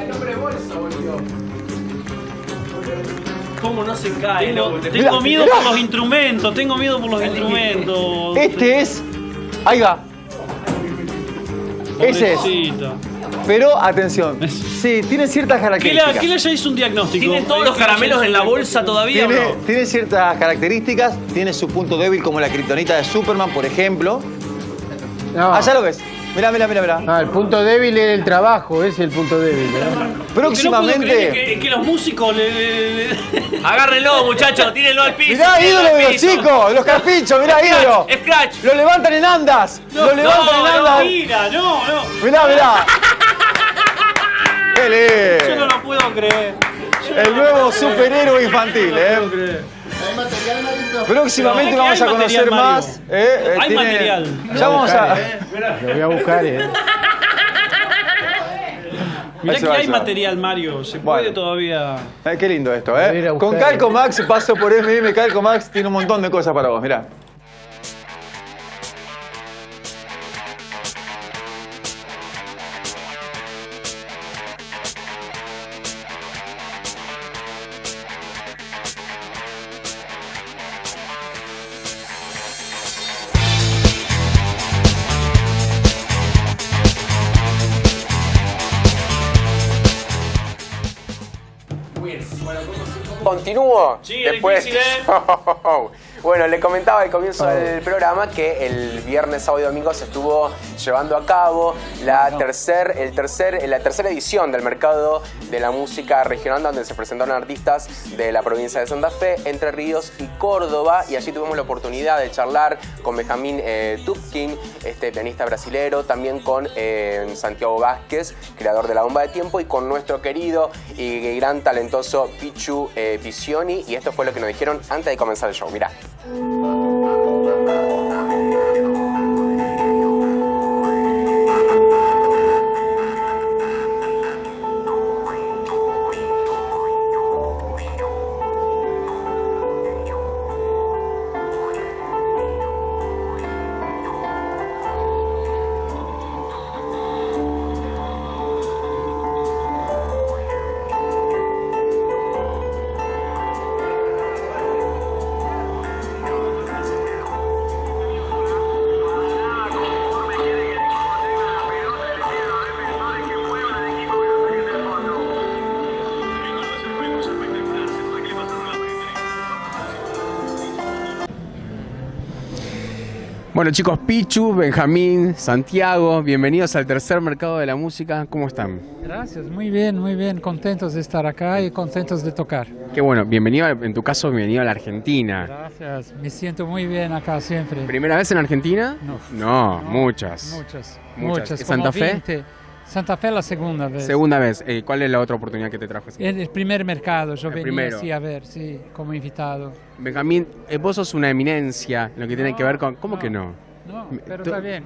¿Cómo no se cae, Tengo, loco? Te- tengo Mirá, miedo mirá. por los instrumentos. Tengo miedo por los instrumentos. Este es... Ahí va. Ese es. Pobrecito. Pero, atención. Sí, tiene ciertas ¿Qué le, características. ¿Qué le ya hizo un diagnóstico? ¿Tienen todos los caramelos en la bolsa todavía o Tiene, no? tiene ciertas características, tiene su punto débil como la kriptonita de Superman, por ejemplo. No. Allá lo ves. Mirá, mirá, mirá, mirá. No, el punto débil es el trabajo, ese es el punto débil. ¿eh? Lo que no puedo creer Próximamente. es que, que los músicos le, le- le- Agárrenlo, muchachos, tírenlo al piso. Mirá, tírenlo ídolo al de los piso. chicos, de los carpinchos, mirá, ídolo. Scratch. Lo levantan en andas. No, lo levantan no, en no, andas. Mira, no, no. Mirá, mirá. Qué Yo no lindo. lo puedo creer. Yo no El lo nuevo puedo creer. superhéroe infantil, No lo puedo ¿eh? creer. Próximamente Pero, vamos ¿hay a conocer material, Mario? más. ¿eh? Eh, Hay tiene- material. Ya vamos a. Lo voy a buscar, ¿eh? Mirá Ahí se que va, hay ahí se va. material, Mario. Se puede Bueno. todavía. Ay, qué lindo esto, Voy a ir ¿eh? a buscar, Con Calco ¿eh? Max paso por M M. Calco Max tiene un montón de cosas para vos, mirá. Continúo. Sí, es difícil, ¿eh? Bueno, le comentaba al comienzo del programa que el viernes, sábado y domingo se estuvo llevando a cabo la, tercer, el tercer, la tercera edición del Mercado de la Música Regional, donde se presentaron artistas de la provincia de Santa Fe, Entre Ríos y Córdoba. Y allí tuvimos la oportunidad de charlar con Benjamín eh, Tupkin, este pianista brasilero, también con eh, Santiago Vázquez, creador de La Bomba de Tiempo, y con nuestro querido y gran talentoso Pichu eh, Piccioni. Y esto fue lo que nos dijeron antes de comenzar el show. Mirá. Bueno chicos, Pichu, Benjamín, Santiago, bienvenidos al tercer mercado de la música. ¿Cómo están? Gracias, muy bien, muy bien. Contentos de estar acá y contentos de tocar. Qué bueno, bienvenido, en tu caso, bienvenido a la Argentina. Gracias, me siento muy bien acá siempre. ¿Primera vez en Argentina? No. No, muchas. Muchas, Muchas. muchas. ¿Santa como Fe? veinte. Santa Fe la segunda vez. Segunda vez. Eh, ¿Cuál es la otra oportunidad que te trajo? En el primer mercado, yo El venía primero. así a ver, sí, como invitado. Benjamín, eh, vos sos una eminencia en lo que tiene que ver con... ¿Cómo que no? No, pero Tú- está bien.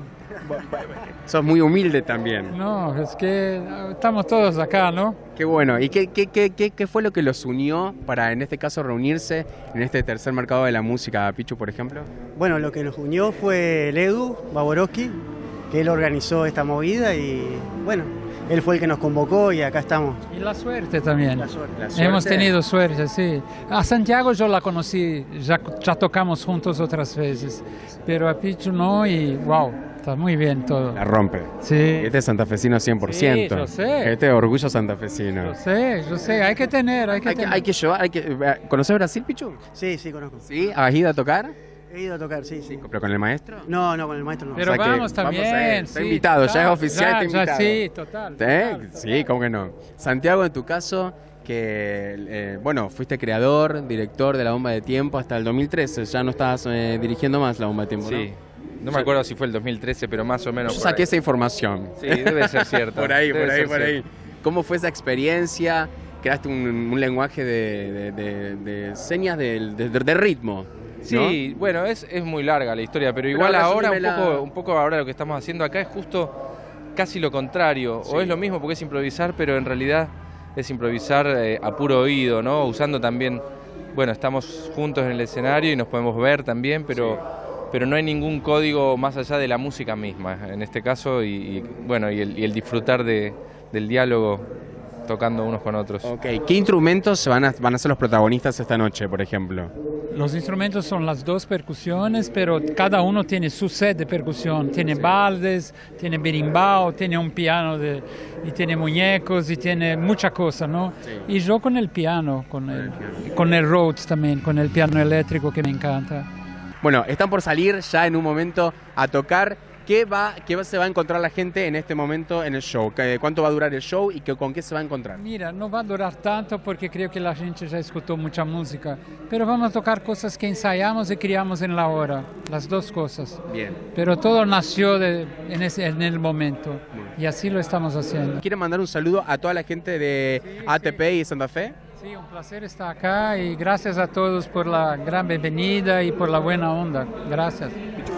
Sos muy humilde también. No, es que estamos todos acá, ¿no? Qué bueno. ¿Y qué, qué, qué, qué, qué fue lo que los unió para, en este caso, reunirse en este tercer mercado de la música? Pichu, por ejemplo. Bueno, lo que nos unió fue el Edu Baborowski, que él organizó esta movida y bueno, él fue el que nos convocó y acá estamos. Y la suerte también. La suerte. La suerte. Hemos tenido suerte, sí. A Santiago yo la conocí, ya, ya tocamos juntos otras veces, pero a Pichu no y wow, está muy bien todo. La rompe. Sí. Este es santafesino cien por ciento. Sí, yo sé. Este es orgullo santafesino. Yo sé, yo sé, hay que tener, hay que Hay que, tener. hay que llevar, hay que... ¿Conoces Brasil, Pichu? Sí, sí, conozco. ¿Sí? ¿Has ido a tocar? He ido a tocar, sí, sí. ¿Pero con el maestro? No, no, con el maestro no. Pero O sea que vamos también. vamos a ir. Está sí, invitado, ya total, es oficial, ya, está ya, invitado. sí, total. ¿Eh? total, Sí, total. ¿cómo que no? Santiago, en tu caso, que, eh, bueno, fuiste creador, director de La Bomba de Tiempo hasta el dos mil trece, ya no estabas eh, dirigiendo más La Bomba de Tiempo, ¿no? Sí, no me acuerdo si fue el dos mil trece, pero más o menos. Yo por saqué ahí. esa información. Sí, debe ser cierto. Por ahí, Debe por ahí, ser por ahí. cierto. ¿Cómo fue esa experiencia? Creaste un, un lenguaje de, de- de- de señas de, de- de ritmo. ¿no? Sí, bueno, es, es muy larga la historia, pero igual Pero ahora un resumímela. poco, un poco ahora lo que estamos haciendo acá es justo casi lo contrario, Sí. o es lo mismo porque es improvisar, pero en realidad es improvisar eh, a puro oído, ¿no? Usando también, bueno, estamos juntos en el escenario y nos podemos ver también, pero, pero no hay ningún código más allá de la música misma, en este caso, y, y, bueno, y el, y el disfrutar de, del diálogo tocando unos con otros. Ok, ¿qué instrumentos van a, van a ser los protagonistas esta noche, por ejemplo? Los instrumentos son las dos percusiones, pero cada uno tiene su set de percusión. Tiene baldes, tiene berimbau, tiene un piano de, y tiene muñecos y tiene mucha cosa, ¿no? Y yo con el piano, con el, con el Rhodes también, con el piano eléctrico que me encanta. Bueno, están por salir ya en un momento a tocar. ¿Qué va, qué va- se va a encontrar la gente en este momento en el show? ¿Qué- ¿Cuánto va a durar el show y qué, con qué se va a encontrar? Mira, no va a durar tanto porque creo que la gente ya escuchó mucha música, pero vamos a tocar cosas que ensayamos y criamos en la hora, las dos cosas. Bien. Pero todo nació de, en, ese, en el momento y así lo estamos haciendo. ¿Quiere mandar un saludo a toda la gente de A T P y Santa Fe? Sí, un placer estar acá y gracias a todos por la gran bienvenida y por la buena onda. Gracias.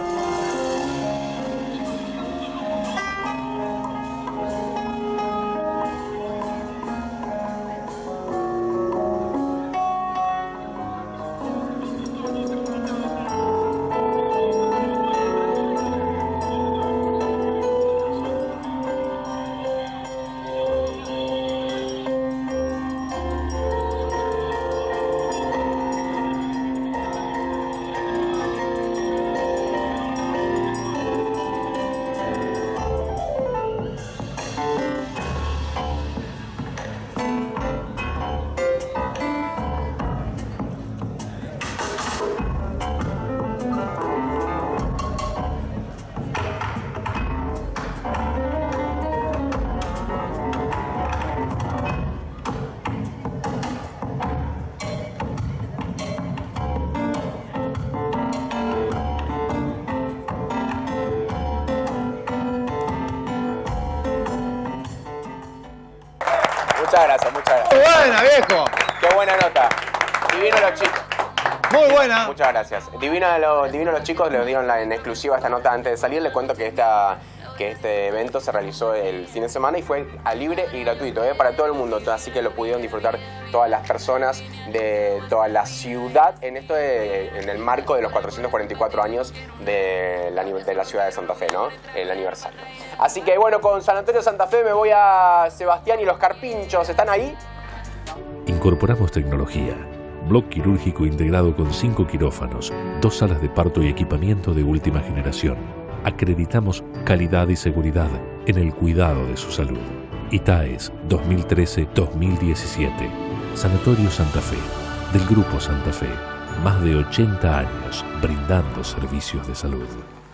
Muchas gracias, muchas gracias. Muy buena, viejo. Qué buena nota. Divino los chicos. Muy buena. Muchas gracias. Divina los, divino los chicos, les dieron la, en exclusiva esta nota antes de salir. Les cuento que, esta, que este evento se realizó el fin de semana y fue a libre y gratuito, ¿eh? Para todo el mundo. Así que lo pudieron disfrutar todas las personas de toda la ciudad en esto de, en el marco de los cuatrocientos cuarenta y cuatro años de la, de la ciudad de Santa Fe, ¿no? El aniversario. Así que bueno, con San Antonio Santa Fe me voy a Sebastián y los Carpinchos. ¿Están ahí? Incorporamos tecnología. Bloque quirúrgico integrado con cinco quirófanos, dos salas de parto y equipamiento de última generación. Acreditamos calidad y seguridad en el cuidado de su salud. I T A E S dos mil trece dos mil diecisiete. Sanatorio Santa Fe, del Grupo Santa Fe. Más de ochenta años brindando servicios de salud.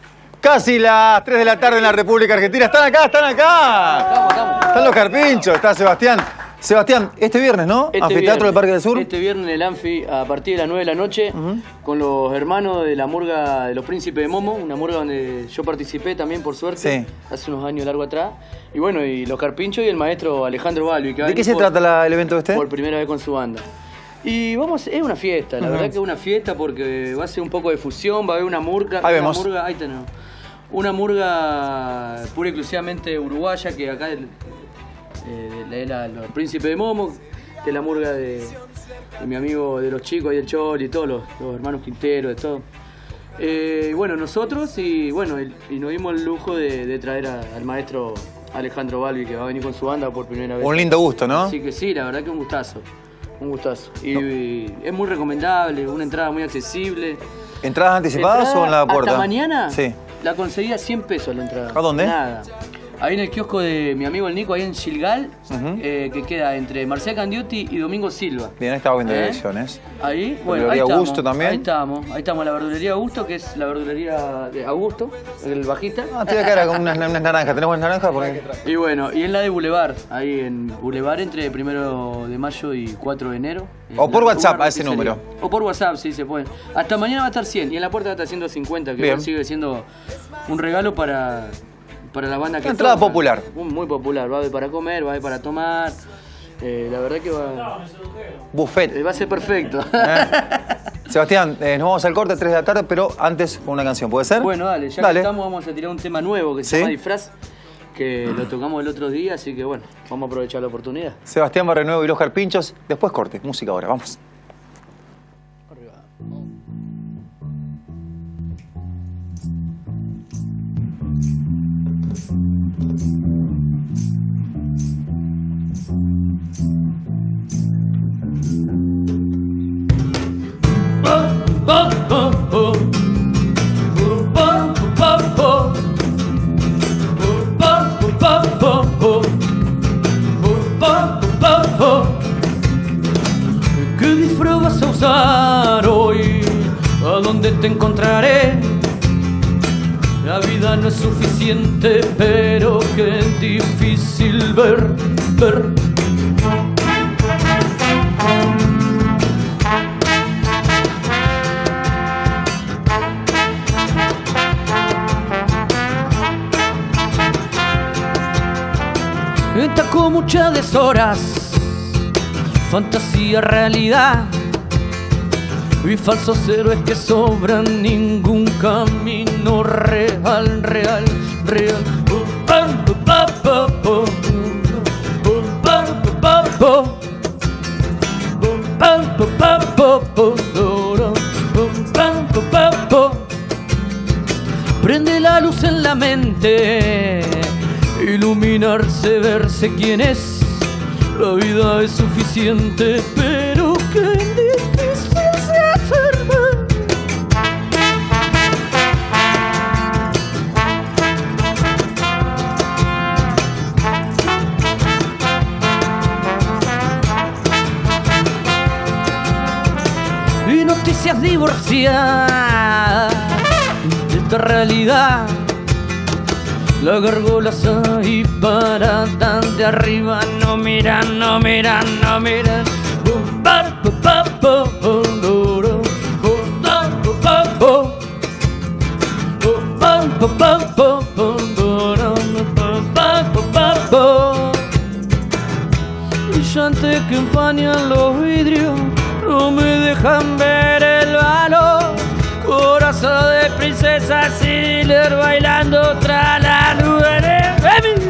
Casi las tres de la tarde en la República Argentina. ¿Están acá? ¿Están acá? Estamos, estamos. Están los carpinchos. Está Sebastián. Sebastián, este viernes, ¿no? Este Anfiteatro viernes, del Parque del Sur. Este viernes en el Anfi, a partir de las nueve de la noche, uh-huh. con los hermanos de la murga de los Príncipes de Momo, una murga donde yo participé también, por suerte, sí. hace unos años largo atrás. Y bueno, y los carpinchos y el maestro Alejandro Balbi. Que ¿De qué se por, trata la, el evento este? Por primera vez con su banda. Y vamos, es una fiesta, la uh-huh. verdad que es una fiesta porque va a ser un poco de fusión, va a haber una murga. Ahí una vemos. Murga, ahí tenemos. Una murga pura y exclusivamente uruguaya, que acá el, eh, la, la, los Príncipes de Momo, que es la murga de, de mi amigo de los chicos y del Choli, todos los, los hermanos Quintero, de todo. Eh, y bueno, nosotros, y bueno, y, y nos dimos el lujo de, de traer a, al maestro Alejandro Balbi, que va a venir con su banda por primera vez. Un lindo gusto, ¿no? Así que sí, la verdad que un gustazo. Un gustazo. Y, no. y es muy recomendable, una entrada muy accesible. ¿Entradas anticipadas entrada o en la puerta? Hasta mañana sí. la conseguí a cien pesos la entrada. ¿A dónde? Nada. Ahí en el kiosco de mi amigo el Nico, ahí en Gilgal, uh-huh. eh, que queda entre Marcial Candiuti y Domingo Silva. Bien, ahí estaba viendo ¿Eh? elecciones. Ahí, bueno, ahí estamos. Augusto también. Ahí estamos, ahí estamos, la verdulería Augusto, que es la verdulería de Augusto, el bajista. Ah, tiene cara con unas, unas naranjas, ¿tenemos naranjas? Porque... Y bueno, y en la de Boulevard, ahí en Boulevard entre primero de mayo y cuatro de enero. O por WhatsApp a ese número. O por WhatsApp, sí, se puede. Hasta mañana va a estar cien y en la puerta va a estar ciento cincuenta, que Bien. sigue siendo un regalo para... para la banda que Una entrada toca. popular. Muy popular, va a haber para comer, va a haber para tomar. Eh, la verdad que va... Buffet. Eh, va a ser perfecto. ¿Eh? Sebastián, eh, nos vamos al corte a tres de la tarde, pero antes con una canción, ¿puede ser? Bueno, dale, ya dale. que estamos vamos a tirar un tema nuevo que se ¿Sí? llama Disfraz, que lo tocamos el otro día, así que bueno, vamos a aprovechar la oportunidad. Sebastián Barrenuevo y los Carpinchos, después corte, música ahora, vamos. ¿Qué disfraz vas a usar hoy? ¿A dónde te encontraré? La vida no es suficiente, pero qué difícil ver, ver. Está con muchas deshoras, fantasía, realidad y falsos héroes que sobran, ningún camino real, real, real. Prende la luz en la mente, iluminarse, verse quién es. La vida es suficiente, pero qué difícil se hace ver. Y noticias divorciadas de esta realidad. Las gárgolas ahí paradas de arriba no miran, no miran, no miran. Brillantes que empañan los vidrios no me dejan ver el valor. Corazón de princesa Siler bailando tras la nube de baby.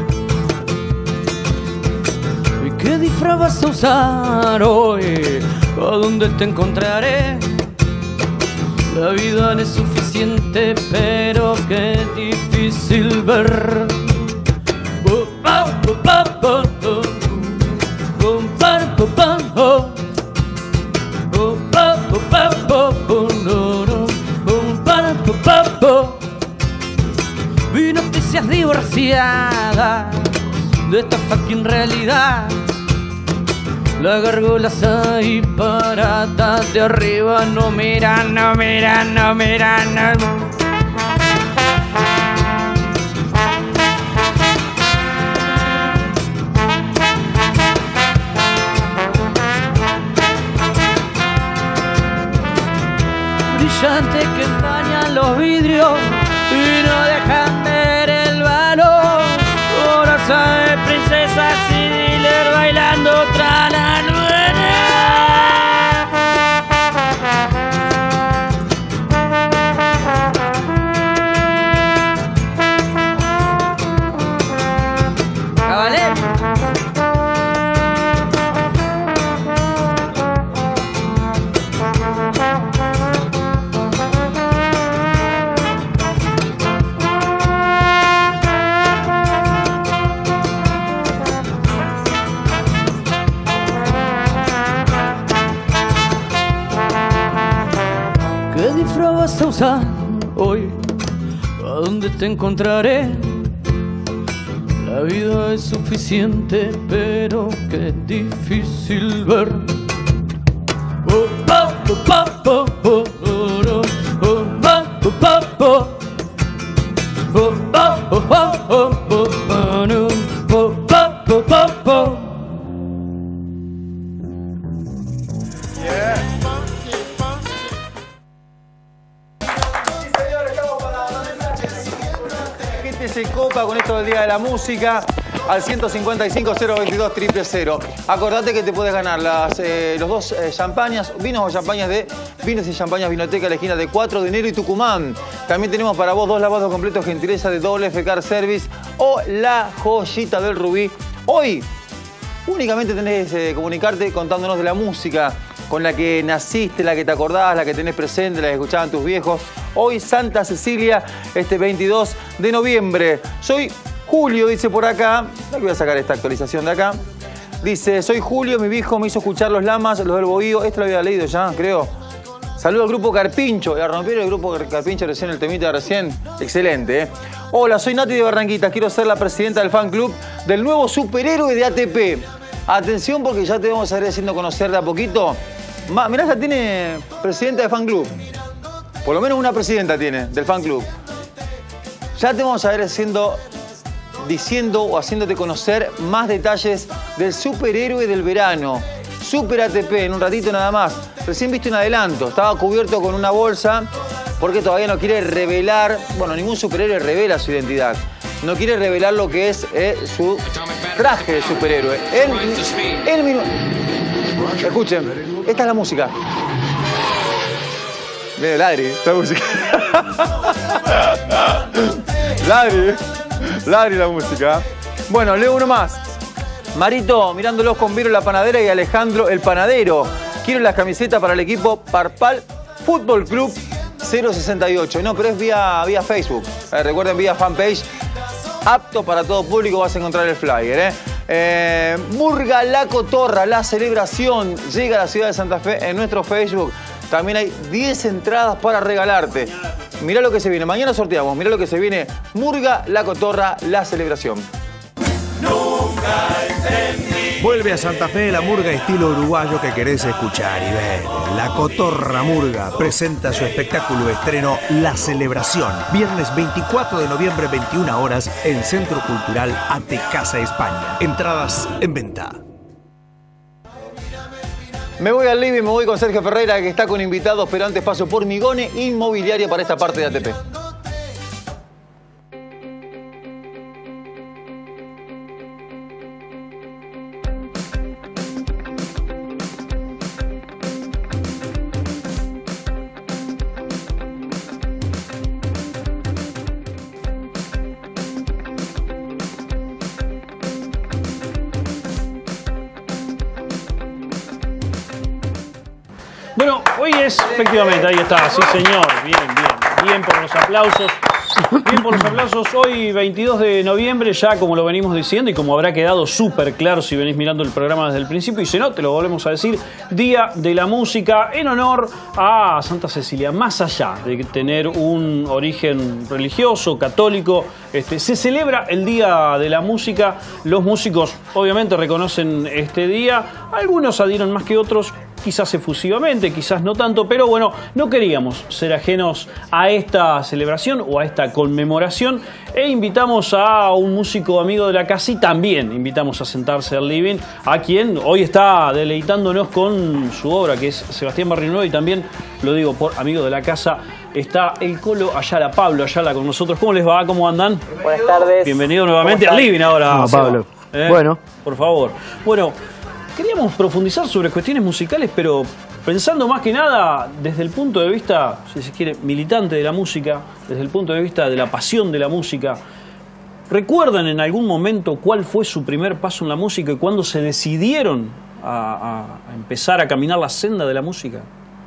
¿Qué disfraz vas a usar hoy? ¿a dónde te encontraré? La vida no es suficiente, pero qué difícil ver. Oh, oh, oh, oh, oh, oh. Oh, oh, oh, oh. Oh, oh, oh, oh, oh, no, no. Oh, oh, oh, oh. Vi noticias divorciadas de esta fucking realidad. Las gárgolas ahí paradas de arriba no miran, no miran, no miran, no. Brillantes que empañan los vidrios y no dejan ver el valor. Coraza de princesas y dealer bailando tras la nuera. Caballero. ¿Qué disfraz vas a usar hoy? ¿A dónde te encontraré? La vida es suficiente, pero qué difícil ver. Oh, oh, oh, oh, oh, oh, oh, oh, oh, oh, oh. Oh, oh, oh, oh, oh, oh, oh, no. Oh, oh, oh, oh, oh. Se copa con esto del Día de la Música al ciento cincuenta y cinco, cero veintidós, cero cero. Acordate que te puedes ganar las, eh, los dos eh, champañas, vinos o champañas de Vinos y Champañas Vinoteca, la esquina de cuatro de enero y Tucumán. También tenemos para vos dos lavados completos, gentileza de W F Car Service o la joyita del Rubí. Hoy únicamente tenés que eh, comunicarte contándonos de la música con la que naciste, la que te acordás, la que tenés presente, la que escuchaban tus viejos. Hoy Santa Cecilia, este veintidós de noviembre. Soy Julio, dice por acá. No voy a sacar esta actualización de acá. Dice, soy Julio, mi viejo me hizo escuchar los Lamas, los del Bohío. Esto lo había leído ya, creo. Saludo al grupo Carpincho. ¿La rompieron el grupo Carpincho recién, el temita de recién? Excelente, ¿eh? Hola, soy Nati de Barranquita. Quiero ser la presidenta del fan club del nuevo superhéroe de A T P. Atención porque ya te vamos a ir haciendo conocer de a poquito. Ma, mirá, ya tiene presidenta de fan club. Por lo menos una presidenta tiene del fan club. Ya te vamos a ir haciendo, diciendo o haciéndote conocer más detalles del superhéroe del verano. Super A T P, en un ratito nada más. Recién viste un adelanto. Estaba cubierto con una bolsa porque todavía no quiere revelar. Bueno, ningún superhéroe revela su identidad. No quiere revelar lo que es eh, su traje de superhéroe. En, en minu... Escuchen, esta es la música. Mire, ladri, esta música. Ladri, ladri la música. Bueno, leo uno más. Marito, mirándolos con Vero la panadera y Alejandro el panadero. Quiero las camisetas para el equipo Parpal Fútbol Club cero sesenta y ocho. No, pero es vía, vía Facebook. Eh, recuerden, vía fanpage. Apto para todo público, vas a encontrar el flyer, ¿eh? Eh, Murga La Cotorra, la celebración, llega a la ciudad de Santa Fe en nuestro Facebook. También hay diez entradas para regalarte. Mirá lo que se viene, mañana sorteamos, mirá lo que se viene. Murga La Cotorra, la celebración. Vuelve a Santa Fe la murga estilo uruguayo que querés escuchar y ver. La Cotorra Murga presenta su espectáculo estreno La Celebración. Viernes veinticuatro de noviembre, veintiuna horas, en Centro Cultural Ate Casa España. Entradas en venta. Me voy al living, me voy con Sergio Ferreira, que está con invitados, pero antes paso por Migone Inmobiliaria para esta parte de A T P. Bueno, hoy es, efectivamente, ahí está, sí señor, bien, bien, bien por los aplausos. Bien por los aplausos, hoy veintidós de noviembre, ya como lo venimos diciendo y como habrá quedado súper claro si venís mirando el programa desde el principio, y si no, te lo volvemos a decir, Día de la Música en honor a Santa Cecilia. Más allá de tener un origen religioso, católico, este, se celebra el Día de la Música. Los músicos obviamente reconocen este día, algunos adhieren más que otros, quizás efusivamente, quizás no tanto, pero bueno, no queríamos ser ajenos a esta celebración o a esta conmemoración e invitamos a un músico amigo de la casa y también invitamos a sentarse al living a quien hoy está deleitándonos con su obra, que es Sebastián Barrionuevo, y también, lo digo por amigo de la casa, está el Colo Ayala, Pablo Ayala con nosotros. ¿Cómo les va? ¿Cómo andan? Buenas tardes. Bienvenido nuevamente al living ahora. No, Pablo. ¿Eh? Bueno. Por favor. Bueno, queríamos profundizar sobre cuestiones musicales, pero pensando más que nada desde el punto de vista, si se quiere, militante de la música, desde el punto de vista de la pasión de la música. ¿Recuerdan en algún momento cuál fue su primer paso en la música y cuándo se decidieron a, a empezar a caminar la senda de la música?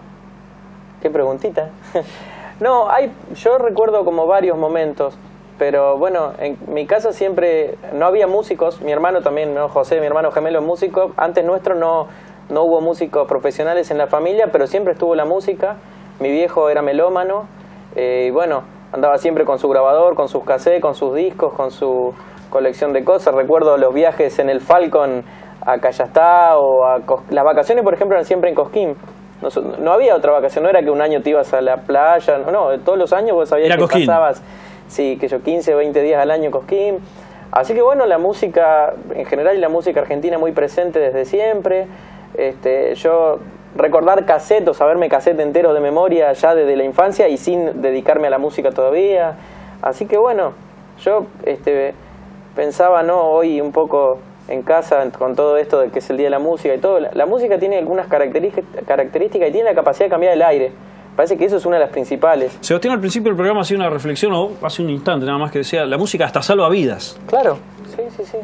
Qué preguntita. No, hay, yo recuerdo como varios momentos. Pero bueno, en mi casa siempre no había músicos. Mi hermano también, ¿no? José, mi hermano gemelo, es músico. Antes nuestro no, no hubo músicos profesionales en la familia, pero siempre estuvo la música. Mi viejo era melómano. Eh, y bueno, andaba siempre con su grabador, con sus cassettes, con sus discos, con su colección de cosas. Recuerdo los viajes en el Falcon a Callastá o a Cos... Las vacaciones, por ejemplo, eran siempre en Cosquín. No, no había otra vacación, no era que un año te ibas a la playa. No, no, todos los años vos sabías era que Cosquín. pasabas... Sí, que yo quince, veinte días al año en Cosquín. Así que bueno, la música en general y la música argentina muy presente desde siempre. Este, yo recordar cassette o saberme cassette enteros de memoria ya desde la infancia y sin dedicarme a la música todavía. Así que bueno, yo este, pensaba, ¿no? Hoy un poco en casa con todo esto de que es el Día de la Música y todo. La, la música tiene algunas características, características y tiene la capacidad de cambiar el aire. Parece que eso es una de las principales. Sebastián al principio del programa hacía una reflexión, o hace un instante nada más, que decía, la música hasta salva vidas. Claro, sí, sí, sí.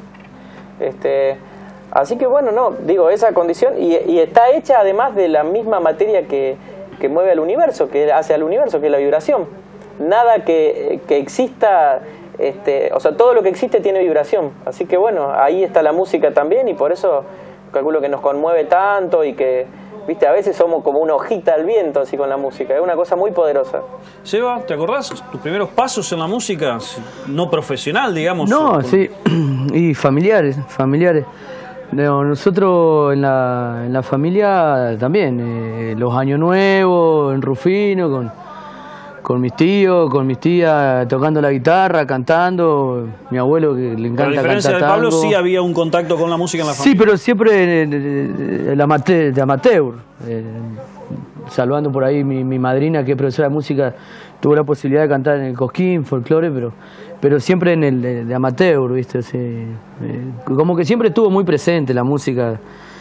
Este, así que bueno, no, digo, esa condición, y, y está hecha además de la misma materia que, que mueve al universo, que hace al universo, que es la vibración. Nada que, que exista, este, o sea, todo lo que existe tiene vibración. Así que bueno, ahí está la música también, y por eso calculo que nos conmueve tanto y que... Viste, a veces somos como una hojita al viento así con la música, es una cosa muy poderosa. Seba, ¿te acordás tus primeros pasos en la música? No profesional, digamos. No, con... sí, y familiares, familiares. No, nosotros en la, en la familia también, eh, los años nuevos, en Rufino, con, con mis tíos, con mis tías tocando la guitarra, cantando, mi abuelo que le encanta cantar. A diferencia de Pablo, sí había un contacto con la música en la familia. Sí, pero siempre el amateur, de amateur. Eh, salvando por ahí mi, mi madrina, que es profesora de música, tuvo la posibilidad de cantar en el Cosquín, folclore, pero, pero siempre en el de, de amateur, ¿viste? O sea, eh, como que siempre estuvo muy presente la música.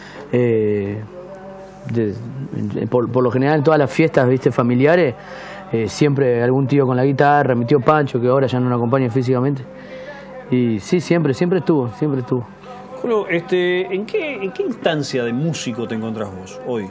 Eh, de, por, por lo general en todas las fiestas, ¿viste? Familiares. Eh, siempre algún tío con la guitarra, mi tío Pancho, que ahora ya no nos acompaña físicamente. Y sí, siempre, siempre estuvo, siempre estuvo. Julio, este, ¿en qué, ¿en qué instancia de músico te encontrás vos hoy?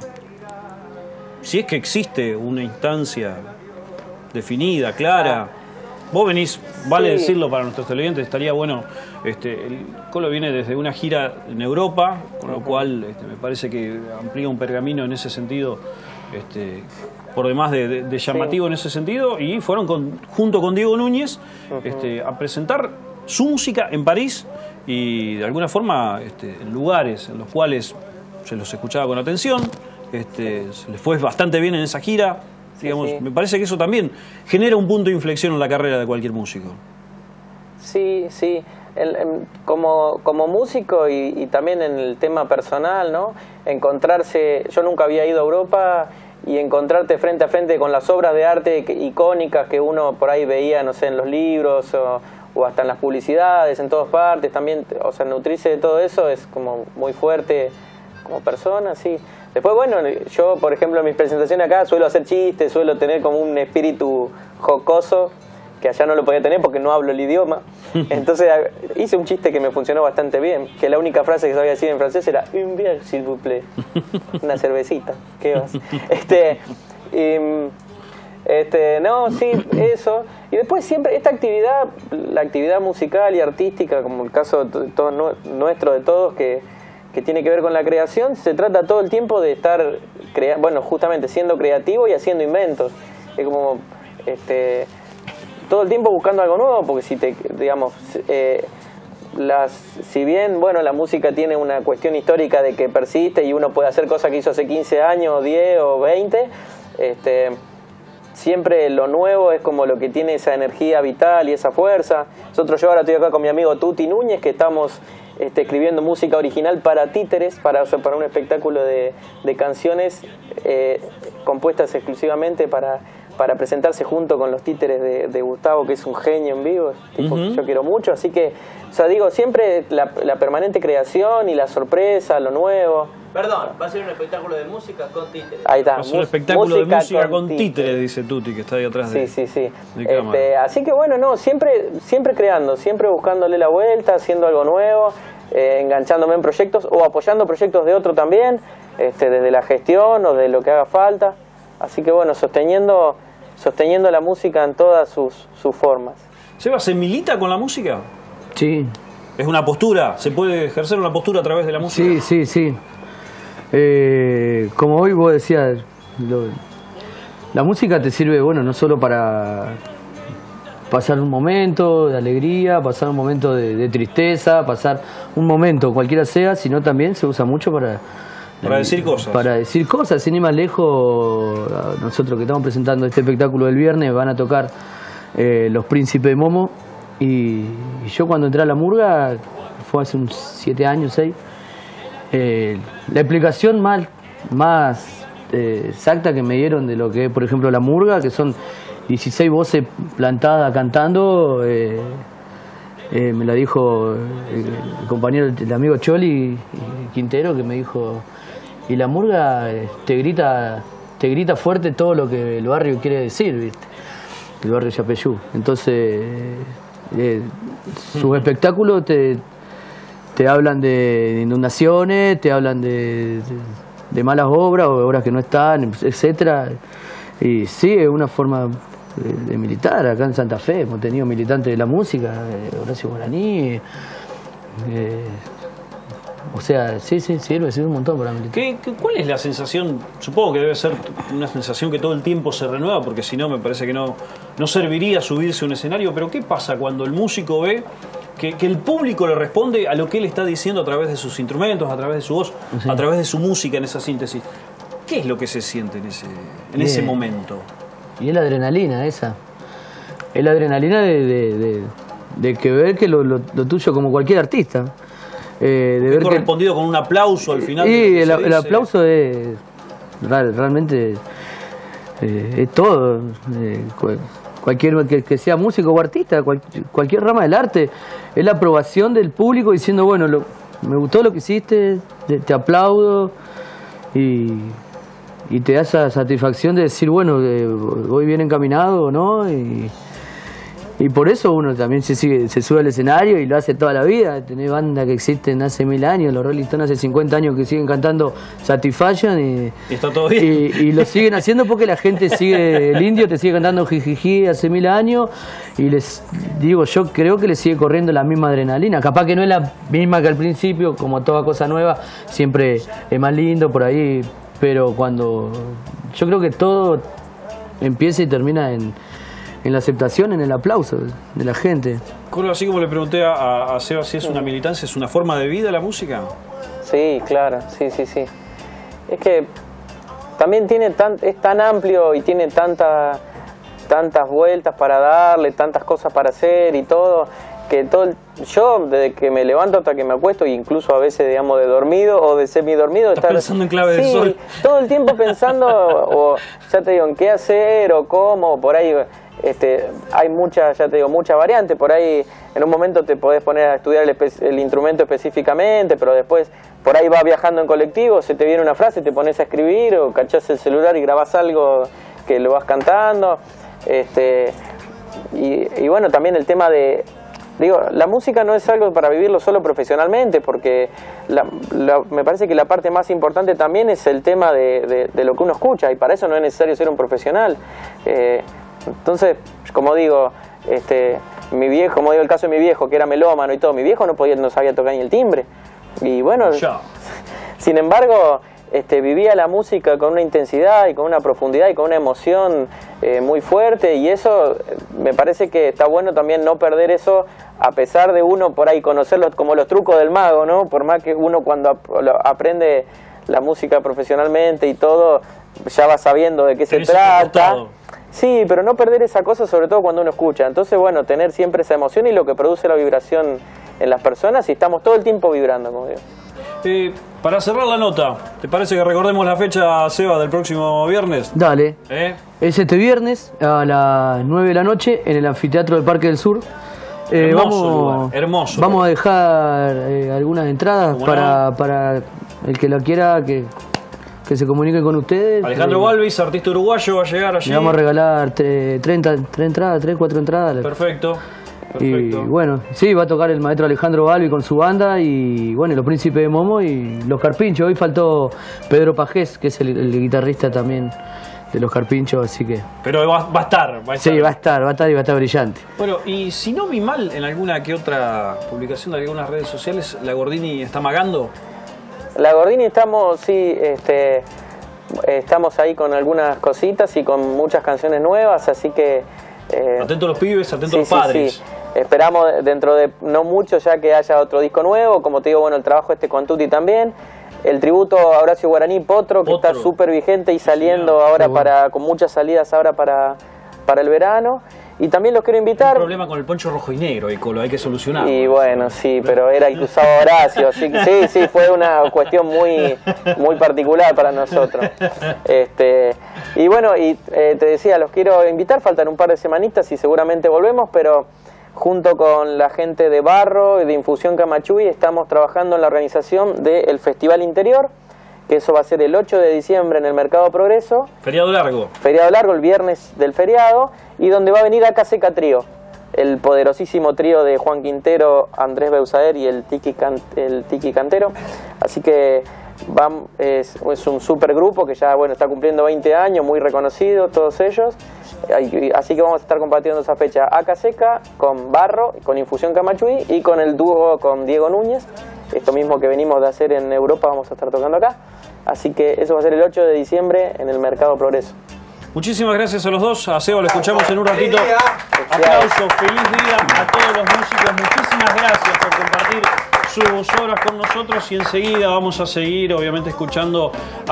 Si es que existe una instancia definida, clara. Vos venís, vale sí. decirlo para nuestros televidentes, estaría bueno, este, el Colo viene desde una gira en Europa, con lo cual este, me parece que amplía un pergamino en ese sentido, este, por demás de, de, de llamativo sí. en ese sentido, y fueron con, junto con Diego Núñez uh-huh. este, a presentar su música en París y de alguna forma este, en lugares en los cuales se los escuchaba con atención, este, se les fue bastante bien en esa gira. Digamos, sí, sí. Me parece que eso también genera un punto de inflexión en la carrera de cualquier músico. Sí, sí. El, el, como, como músico y, y también en el tema personal, ¿no? Encontrarse... Yo nunca había ido a Europa y encontrarte frente a frente con las obras de arte que, icónicas que uno por ahí veía, no sé, en los libros o, o hasta en las publicidades, en todas partes. También, o sea, nutrirse de todo eso es como muy fuerte como persona, sí. Después, bueno, yo, por ejemplo, en mis presentaciones acá suelo hacer chistes, suelo tener como un espíritu jocoso que allá no lo podía tener porque no hablo el idioma. Entonces hice un chiste que me funcionó bastante bien, que la única frase que sabía decir en francés era un bière, s'il vous plaît. Una cervecita, ¿qué vas? Este, y, este, no, sí, eso. Y después siempre esta actividad, la actividad musical y artística, como el caso de todo, nuestro de todos, que, que tiene que ver con la creación, se trata todo el tiempo de estar, crea bueno, justamente siendo creativo y haciendo inventos. Es como, este, todo el tiempo buscando algo nuevo, porque si te, digamos, eh, las, si bien, bueno, la música tiene una cuestión histórica de que persiste y uno puede hacer cosas que hizo hace quince años, diez o veinte, este, siempre lo nuevo es como lo que tiene esa energía vital y esa fuerza. Nosotros, yo ahora estoy acá con mi amigo Tuti Núñez, que estamos este, escribiendo música original para títeres, para, o sea, para un espectáculo de, de canciones eh, compuestas exclusivamente para, para presentarse junto con los títeres de, de Gustavo, que es un genio en vivo, tipo uh-huh. que yo quiero mucho. Así que, o sea, digo, siempre la, la permanente creación y la sorpresa, lo nuevo. Perdón, va a ser un espectáculo de música con títeres. Ahí está. Va a ser un espectáculo de música con títeres, dice Tuti, que está ahí atrás de, sí, sí, sí. de este, así que bueno, no, siempre, siempre creando, siempre buscándole la vuelta, haciendo algo nuevo, eh, enganchándome en proyectos o apoyando proyectos de otro también, este, desde la gestión o de lo que haga falta. Así que bueno, sosteniendo, sosteniendo la música en todas sus, sus formas. Seba, ¿se milita con la música? Sí. ¿Es una postura? ¿Se puede ejercer una postura a través de la música? Sí, sí, sí. Eh, como hoy vos decías, lo, la música te sirve, bueno, no solo para pasar un momento de alegría, pasar un momento de, de tristeza, pasar un momento, cualquiera sea, sino también se usa mucho para... Para decir cosas. Para decir cosas, sin ir más lejos, nosotros que estamos presentando este espectáculo del viernes, van a tocar eh, Los Príncipes de Momo, y, y yo cuando entré a la murga, fue hace unos siete años, seis, Eh, la explicación más, más eh, exacta que me dieron de lo que es, por ejemplo, la murga, que son dieciséis voces plantadas cantando, eh, eh, me la dijo el, el compañero, el amigo Choli Quintero, que me dijo, y la murga eh, te grita te grita fuerte todo lo que el barrio quiere decir, ¿viste? El barrio de Yapeyú. Entonces, eh, sus espectáculos te... Te hablan de inundaciones, te hablan de, de, de malas obras o obras que no están, etcétera. Y sí, es una forma de, de militar. Acá en Santa Fe hemos tenido militantes de la música, eh, Horacio Guaraní. Eh, o sea, sí, sí, sirve, sirve un montón para militar. ¿Qué, qué, ¿Cuál es la sensación? Supongo que debe ser una sensación que todo el tiempo se renueva, porque si no me parece que no, no serviría subirse a un escenario. Pero ¿qué pasa cuando el músico ve que, que el público le responde a lo que él está diciendo a través de sus instrumentos, a través de su voz, sí, a través de su música en esa síntesis? ¿Qué es lo que se siente en ese, en ese momento? Y es la adrenalina esa. Es la adrenalina de, de, de, de que ver que lo, lo, lo tuyo, como cualquier artista, eh, de ver correspondido que, con un aplauso al final. Sí, el, el aplauso es real, realmente eh, es todo. Eh, cualquier que, que sea músico o artista, cual, cualquier rama del arte, es la aprobación del público diciendo, bueno, lo, me gustó lo que hiciste, te, te aplaudo, y, y te da esa satisfacción de decir, bueno, eh, voy bien encaminado, ¿no? Y, y por eso uno también se sigue, se sube al escenario y lo hace toda la vida. Tenés bandas que existen hace mil años, los Rolling Stones hace cincuenta años que siguen cantando Satisfaction y, y está todo bien. Y, y lo siguen haciendo porque la gente sigue, el indio te sigue cantando Jijiji hace mil años, y les digo, yo creo que le sigue corriendo la misma adrenalina. Capaz que no es la misma que al principio, como toda cosa nueva, siempre es más lindo por ahí, pero cuando yo creo que todo empieza y termina en en la aceptación, en el aplauso de la gente. Colo, así como le pregunté a, a Seba si es una militancia, ¿es una forma de vida la música? Sí, claro, sí, sí, sí. Es que también tiene tan, es tan amplio y tiene tanta, tantas vueltas para darle, tantas cosas para hacer y todo, que todo el, yo desde que me levanto hasta que me acuesto, incluso a veces, digamos, de dormido o de semidormido, estás estar pensando en clave sí, del sol, todo el tiempo pensando, o ya te digo, en qué hacer o cómo, por ahí. Este, hay muchas, ya te digo, muchas variantes. Por ahí en un momento te podés poner a estudiar el, el instrumento específicamente, pero después por ahí vas viajando en colectivo, se te viene una frase, te pones a escribir, o cachás el celular y grabás algo que lo vas cantando. Este, y, y bueno, también el tema de... Digo, la música no es algo para vivirlo solo profesionalmente, porque la, la, me parece que la parte más importante también es el tema de, de, de lo que uno escucha, y para eso no es necesario ser un profesional. Eh, entonces, como digo, este, mi viejo, como digo el caso de mi viejo, que era melómano y todo, mi viejo no podía, no sabía tocar ni el timbre. Y bueno, ya. Sin embargo, este, vivía la música con una intensidad y con una profundidad y con una emoción eh, muy fuerte, y eso me parece que está bueno también no perder eso, a pesar de uno por ahí conocerlo como los trucos del mago, ¿no? Por más que uno cuando ap aprende la música profesionalmente y todo, ya va sabiendo de qué se trata. Sí, pero no perder esa cosa, sobre todo cuando uno escucha. Entonces, bueno, tener siempre esa emoción y lo que produce la vibración en las personas, y estamos todo el tiempo vibrando, como digo. Eh, para cerrar la nota, ¿te parece que recordemos la fecha, Seba, del próximo viernes? Dale. ¿Eh? Es este viernes a las nueve de la noche en el anfiteatro del Parque del Sur. Eh, Hermoso vamos, lugar, hermoso. Vamos a dejar eh, algunas entradas para, no? para el que la quiera, que, que se comunique con ustedes. Alejandro eh, Balvis, artista uruguayo, va a llegar allí. Le vamos a regalar treinta, treinta entradas, tres, cuatro entradas. Perfecto. Perfecto. Y bueno, sí, va a tocar el maestro Alejandro Balbi con su banda, y bueno, los Príncipes de Momo y los Carpinchos. Hoy faltó Pedro Pajés, que es el, el guitarrista también de los Carpinchos, así que... Pero va, va a estar, va a estar. Sí, va a estar, va a estar y va a estar brillante. Bueno, y si no vi mal en alguna que otra publicación de algunas redes sociales, ¿la Gordini está magando? La Gordini estamos, sí, este, estamos ahí con algunas cositas y con muchas canciones nuevas, así que... Eh, atentos los pibes, atentos sí, los padres. Sí, sí. Esperamos dentro de no mucho ya que haya otro disco nuevo. Como te digo, bueno, el trabajo este con Tuti también. El tributo a Horacio Guaraní, Potro, que Potro. está súper vigente y saliendo sí, ahora para con muchas salidas ahora para, para el verano. Y también los quiero invitar. Un problema con el poncho rojo y negro, y lo hay que solucionar. Y bueno, sí, pero era el que usaba Horacio. Así que sí, sí, fue una cuestión muy, muy particular para nosotros. Este, y bueno, y eh, te decía, los quiero invitar, faltan un par de semanitas y seguramente volvemos, pero junto con la gente de Barro y de Infusión Camachuy estamos trabajando en la organización del Festival Interior, que eso va a ser el ocho de diciembre en el Mercado Progreso. Feriado largo. Feriado largo, el viernes del feriado, y donde va a venir Acá Seca Trío, el poderosísimo trío de Juan Quintero, Andrés Beusaer y el Tiki, Can el Tiki Cantero. Así que van, es, es un super grupo que ya bueno está cumpliendo veinte años, muy reconocido todos ellos. Así que vamos a estar compartiendo esa fecha Acá Seca con Barro, con Infusión Camachuy y con el dúo con Diego Núñez. Esto mismo que venimos de hacer en Europa vamos a estar tocando acá. Así que eso va a ser el ocho de diciembre en el Mercado Progreso. Muchísimas gracias a los dos. A Seba lo escuchamos en un ratito. Aplausos, feliz día a todos los músicos. Muchísimas gracias por compartir sus obras con nosotros, y enseguida vamos a seguir obviamente escuchando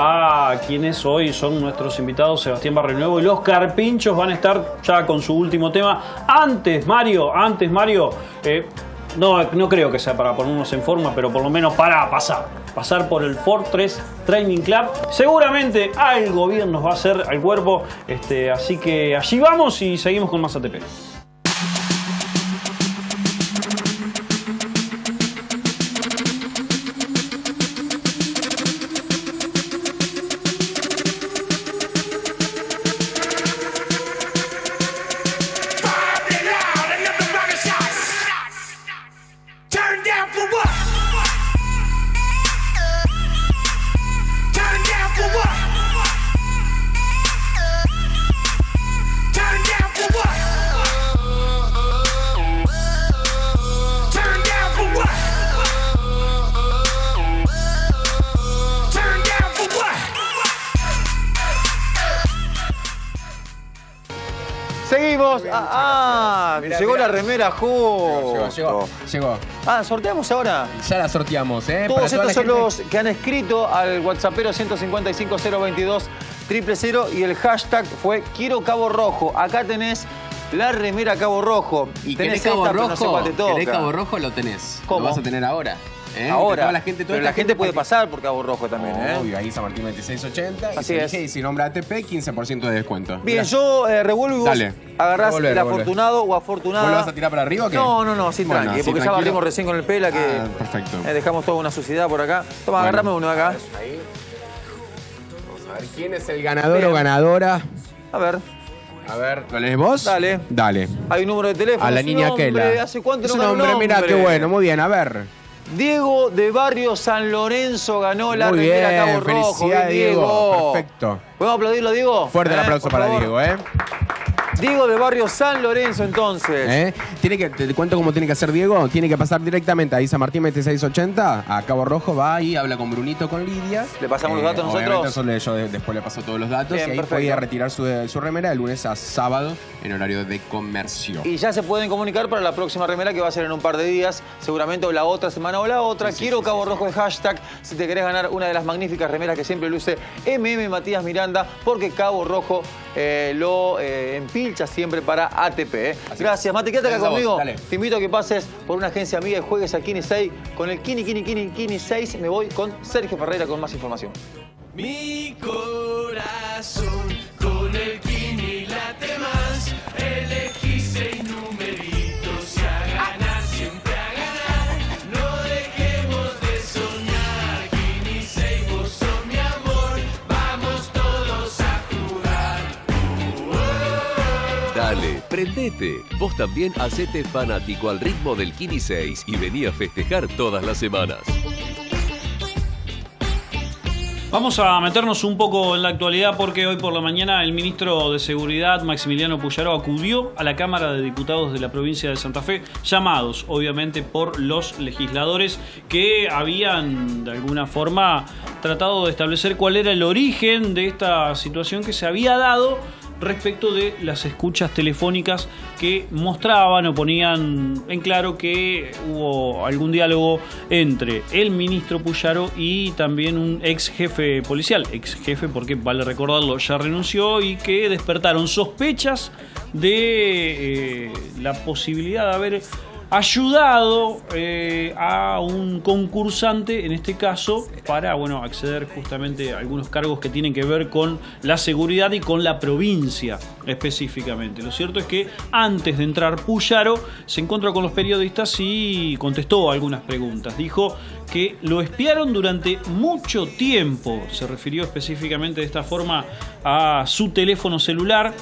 a quienes hoy son nuestros invitados, Sebastián Barrionuevo y los Carpinchos. Van a estar ya con su último tema. Antes, Mario, antes, Mario, eh, no, no creo que sea para ponernos en forma, pero por lo menos para pasar. Pasar por el Fortress Training Club. Seguramente algo bien nos va a hacer al cuerpo. Este, así que allí vamos y seguimos con más A T P. Seguimos. Ah, ah mirá, llegó mirá. la remera justo. Llegó, llegó, llegó. Ah, ¿sorteamos ahora? Ya la sorteamos, ¿eh? Todos Para estos toda son gente... los que han escrito al WhatsAppero ciento cincuenta y cinco, cero veintidós, cero cero cero y el hashtag fue Quiero Cabo Rojo. Acá tenés la remera Cabo Rojo. Y tenés querés Cabo esta, Rojo, no sé cuál te toca. querés Cabo Rojo, lo tenés. ¿Cómo? Lo vas a tener ahora. ¿Eh? Ahora, toda la gente, toda pero la gente, gente puede porque... pasar por Cabo Rojo también, ¿eh? Obvio, ahí San Martín veintiséis ochenta. Así y es. Y si nombra A T P, quince por ciento de descuento. Bien, Mirá. yo eh, revuelvo y vos Dale. agarrás Revolver, el revolver. afortunado o afortunada. ¿Vos lo vas a tirar para arriba o qué? No, no, no, sin Bueno, tranqui, así porque tranquilo. ya barrimos recién con el pela que Ah, perfecto. eh, dejamos toda una suciedad por acá. Toma, Bueno. agarrame uno de acá. Ahí. Vamos a ver quién es el ganador Bien. o ganadora. A ver. A ver, ¿lo lees vos? Dale. Dale. Hay un número de teléfono. A la es un niña nombre, Kela. ¿Hace cuánto Es no un gana un nombre, mira, nombre? qué bueno, muy bien, a ver. Diego de Barrio San Lorenzo ganó la Muy remera bien, Cabo Rojo. felicidades, Bien, Diego. Diego. Perfecto. ¿Podemos aplaudirlo a Diego? Fuerte el ¿Eh? aplauso Por para favor. Diego, ¿eh? Diego de Barrio San Lorenzo, entonces. ¿Eh? Tiene que, te cuento cómo tiene que hacer Diego. Tiene que pasar directamente a Isa Martín veintiséis ochenta, a Cabo Rojo, va y habla con Brunito, con Lidia. ¿Le pasamos los datos obviamente nosotros? Eso le- yo de- después le paso todos los datos Bien, y ahí perfecto. puede retirar su, su remera de lunes a sábado en horario de comercio. Y ya se pueden comunicar para la próxima remera que va a ser en un par de días, seguramente o la otra semana o la otra. Quiero Cabo Rojo de hashtag si te querés ganar una de las magníficas remeras que siempre luce M M Matías Miranda, porque Cabo Rojo eh, lo eh, empilcha siempre para A T P. ¿eh? Gracias, Mati, quédate acá Gracias a vos, conmigo. dale. Te invito a que pases por una agencia amiga y juegues a Kini seis. Con el Kini, Kini, Kini, Kini seis me voy con Sergio Ferreira con más información. Mi corazón con el Kini late más. Elegí seis numeritos y a ganar, siempre a ganar. No dejemos de soñar. Kini seis, vos sos mi amor. Vamos todos a jugar. Dale, prendete. Vos también hacete fanático al ritmo del Kini seis y vení a festejar todas las semanas. Vamos a meternos un poco en la actualidad porque hoy por la mañana el ministro de Seguridad, Maximiliano Puyaro, acudió a la Cámara de Diputados de la provincia de Santa Fe, llamados obviamente por los legisladores que habían de alguna forma tratado de establecer cuál era el origen de esta situación que se había dado respecto de las escuchas telefónicas que mostraban o ponían en claro que hubo algún diálogo entre el ministro Puyaro y también un ex jefe policial, ex jefe porque vale recordarlo ya renunció, y que despertaron sospechas de eh, la posibilidad de haber ayudado eh, a un concursante, en este caso, para bueno, acceder justamente a algunos cargos que tienen que ver con la seguridad y con la provincia específicamente. Lo cierto es que antes de entrar Puyaro se encontró con los periodistas y contestó algunas preguntas. Dijo que lo espiaron durante mucho tiempo. Se refirió específicamente de esta forma a su teléfono celular.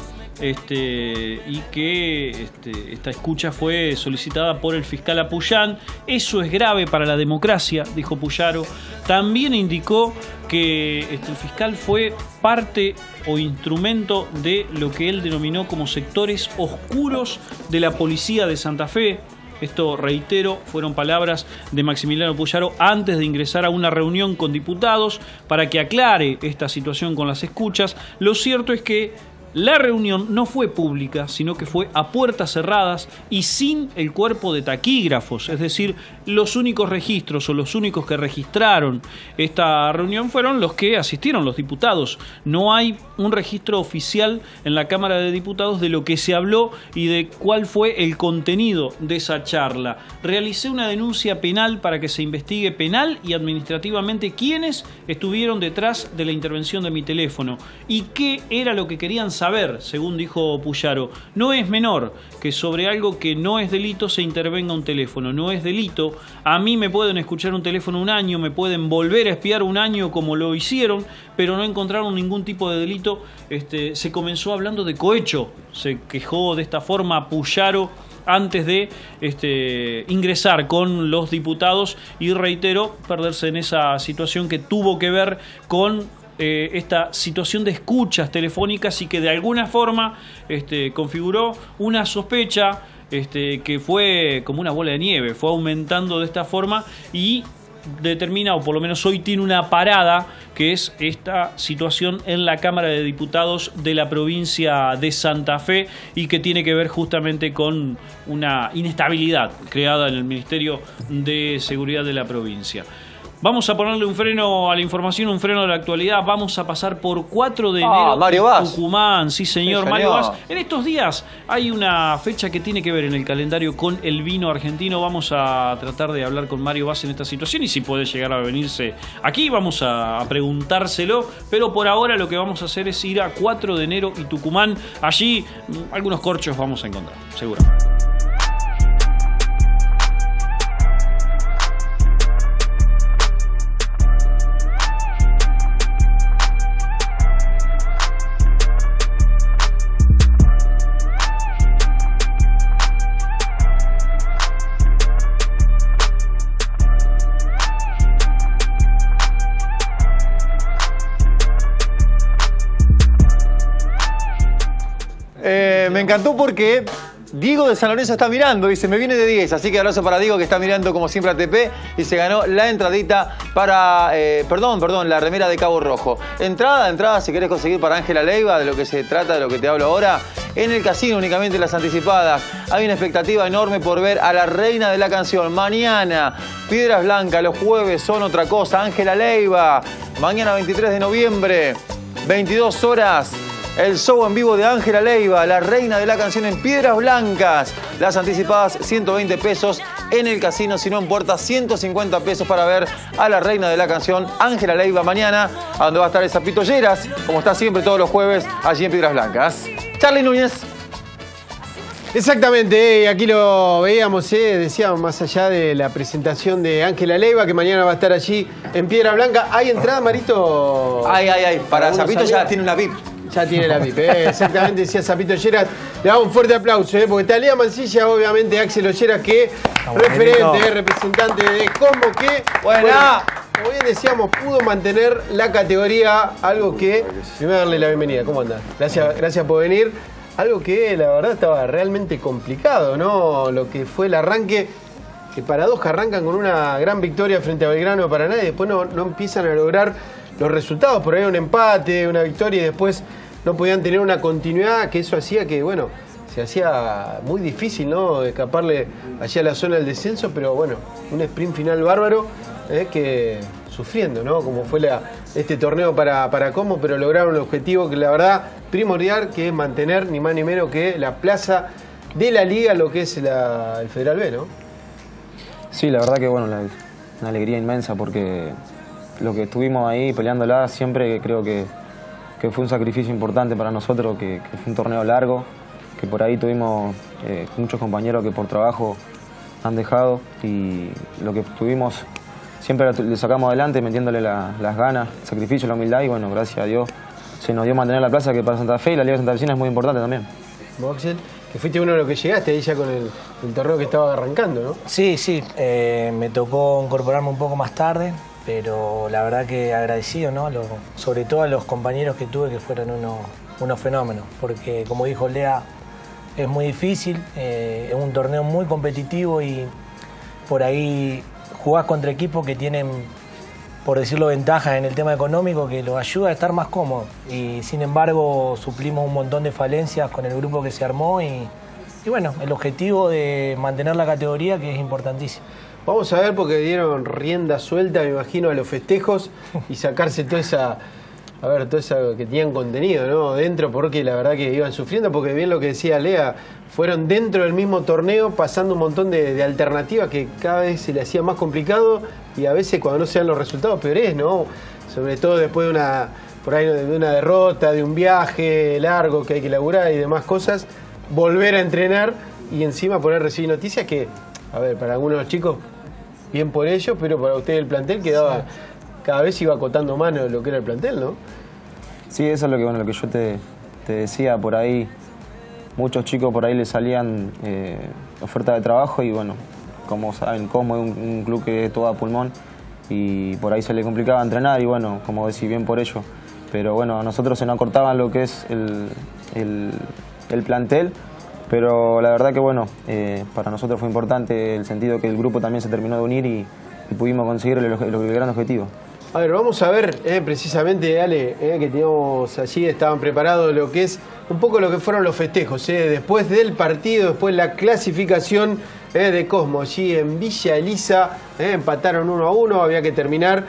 Este, y que este, esta escucha fue solicitada por el fiscal Apuyán. Eso es grave para la democracia, dijo Puyaro. También indicó que este, el fiscal fue parte o instrumento de lo que él denominó como sectores oscuros de la policía de Santa Fe. Esto, reitero, fueron palabras de Maximiliano Puyaro antes de ingresar a una reunión con diputados para que aclare esta situación con las escuchas. Lo cierto es que la reunión no fue pública, sino que fue a puertas cerradas y sin el cuerpo de taquígrafos. Es decir, los únicos registros o los únicos que registraron esta reunión fueron los que asistieron, los diputados. No hay un registro oficial en la Cámara de Diputados de lo que se habló y de cuál fue el contenido de esa charla. Realicé una denuncia penal para que se investigue penal y administrativamente quiénes estuvieron detrás de la intervención de mi teléfono y qué era lo que querían saber, según dijo Puyaro. No es menor que sobre algo que no es delito se intervenga un teléfono. No es delito. A mí me pueden escuchar un teléfono un año, me pueden volver a espiar un año como lo hicieron, pero no encontraron ningún tipo de delito. Este, se comenzó hablando de cohecho. Se quejó de esta forma Puyaro antes de este, ingresar con los diputados y, reitero, perderse en esa situación que tuvo que ver con Eh, esta situación de escuchas telefónicas y que de alguna forma este, configuró una sospecha este, que fue como una bola de nieve, fue aumentando de esta forma y determina, o por lo menos hoy tiene una parada, que es esta situación en la Cámara de Diputados de la provincia de Santa Fe y que tiene que ver justamente con una inestabilidad creada en el Ministerio de Seguridad de la provincia. Vamos a ponerle un freno a la información, un freno a la actualidad. Vamos a pasar por cuatro de enero. Ah, Mario Vaz. Tucumán, sí señor, Sí, Mario señor. Vaz. En estos días hay una fecha que tiene que ver en el calendario con el vino argentino. Vamos a tratar de hablar con Mario Vaz en esta situación y si puede llegar a venirse aquí vamos a, a preguntárselo. Pero por ahora lo que vamos a hacer es ir a cuatro de enero y Tucumán. Allí mm, algunos corchos vamos a encontrar, seguro. Eh, me encantó porque Diego de San Lorenzo está mirando, dice, me viene de diez, así que abrazo para Diego que está mirando como siempre a T P y se ganó la entradita para, eh, perdón, perdón, la remera de Cabo Rojo. Entrada, entrada, si querés conseguir para Ángela Leiva, de lo que se trata, de lo que te hablo ahora, en el casino únicamente las anticipadas. Hay una expectativa enorme por ver a la reina de la canción. Mañana, Piedras Blancas, los jueves son otra cosa, Ángela Leiva, mañana veintitrés de noviembre, veintidós horas. El show en vivo de Ángela Leiva, la reina de la canción en Piedras Blancas. Las anticipadas ciento veinte pesos en el casino, si no en puerta ciento cincuenta pesos para ver a la reina de la canción Ángela Leiva mañana, a donde va a estar el Zapito Lleras, como está siempre todos los jueves allí en Piedras Blancas. Charly Núñez. Exactamente, eh, aquí lo veíamos, eh, decíamos, más allá de la presentación de Ángela Leiva, que mañana va a estar allí en Piedra Blanca. ¿Hay entrada, Marito? Ay, ay, ay, para Zapito ya tiene una V I P. Ya tiene la V I P, eh, exactamente, decía Zapito Lleras. Le damos un fuerte aplauso, eh, porque está Lea Mancilla, obviamente, Axel Olleras, que referente, eh, representante de Cosmo, que, Buena. bueno, como bien decíamos, pudo mantener la categoría, algo que, primero darle la bienvenida, ¿cómo anda? Gracias, gracias por venir. Algo que la verdad estaba realmente complicado, ¿no? Lo que fue el arranque, que paradoja, arrancan con una gran victoria frente a Belgrano de Paraná y después no, no empiezan a lograr los resultados. Por ahí un empate, una victoria y después no podían tener una continuidad, que eso hacía que, bueno, se hacía muy difícil, ¿no? Escaparle allá a la zona del descenso, pero bueno, un sprint final bárbaro, eh, que sufriendo, ¿no? Como fue la, este torneo para, para Como, pero lograron un objetivo que la verdad primordial, que es mantener ni más ni menos que la plaza de la liga, lo que es la, el Federal B, ¿no? Sí, la verdad que bueno, la, una alegría inmensa porque lo que estuvimos ahí peleándola siempre creo que, que fue un sacrificio importante para nosotros, que, que fue un torneo largo, que por ahí tuvimos eh, muchos compañeros que por trabajo han dejado y lo que tuvimos siempre le sacamos adelante metiéndole la, las ganas, el sacrificio, la humildad y bueno, gracias a Dios se nos dio mantener la plaza, que para Santa Fe y la Liga de Santa Vecina es muy importante también. ¿Vos, Axel? Que fuiste uno de los que llegaste ahí ya con el, el torneo que estaba arrancando, ¿no? Sí, sí, eh, me tocó incorporarme un poco más tarde, pero la verdad que agradecido, ¿no? Lo, sobre todo a los compañeros que tuve que fueron unos, unos fenómenos, porque como dijo Lea, es muy difícil, eh, es un torneo muy competitivo y por ahí jugás contra equipos que tienen, por decirlo, ventajas en el tema económico que los ayuda a estar más cómodos. Y sin embargo suplimos un montón de falencias con el grupo que se armó y, y bueno, el objetivo de mantener la categoría, que es importantísimo. Vamos a ver, porque dieron rienda suelta, me imagino, a los festejos y sacarse toda esa, a ver, todo eso que tenían contenido, ¿no? Dentro, porque la verdad que iban sufriendo, porque bien lo que decía Lea, fueron dentro del mismo torneo pasando un montón de, de alternativas que cada vez se le hacía más complicado y a veces cuando no se dan los resultados peores, ¿no? Sobre todo después de una, por ahí, de una derrota, de un viaje largo que hay que laburar y demás cosas, volver a entrenar y encima poder recibir noticias que, a ver, para algunos de los chicos, bien por ellos, pero para ustedes el plantel quedaba, sí, cada vez iba acotando más lo que era el plantel, ¿no? Sí, eso es lo que, bueno, lo que yo te, te decía por ahí. Muchos chicos por ahí les salían eh, ofertas de trabajo y bueno, como saben, Cosmo es un, un club que es todo a pulmón y por ahí se le complicaba entrenar y bueno, como decís, bien por ello. Pero bueno, a nosotros se nos acortaban lo que es el, el, el plantel, pero la verdad que bueno, eh, para nosotros fue importante el sentido que el grupo también se terminó de unir y, y pudimos conseguir el, el, el gran objetivo. A ver, vamos a ver eh, precisamente, Ale, eh, que teníamos allí, estaban preparados lo que es un poco lo que fueron los festejos, eh, después del partido, después la clasificación eh, de Cosmo, allí en Villa Elisa, eh, empataron uno a uno, había que terminar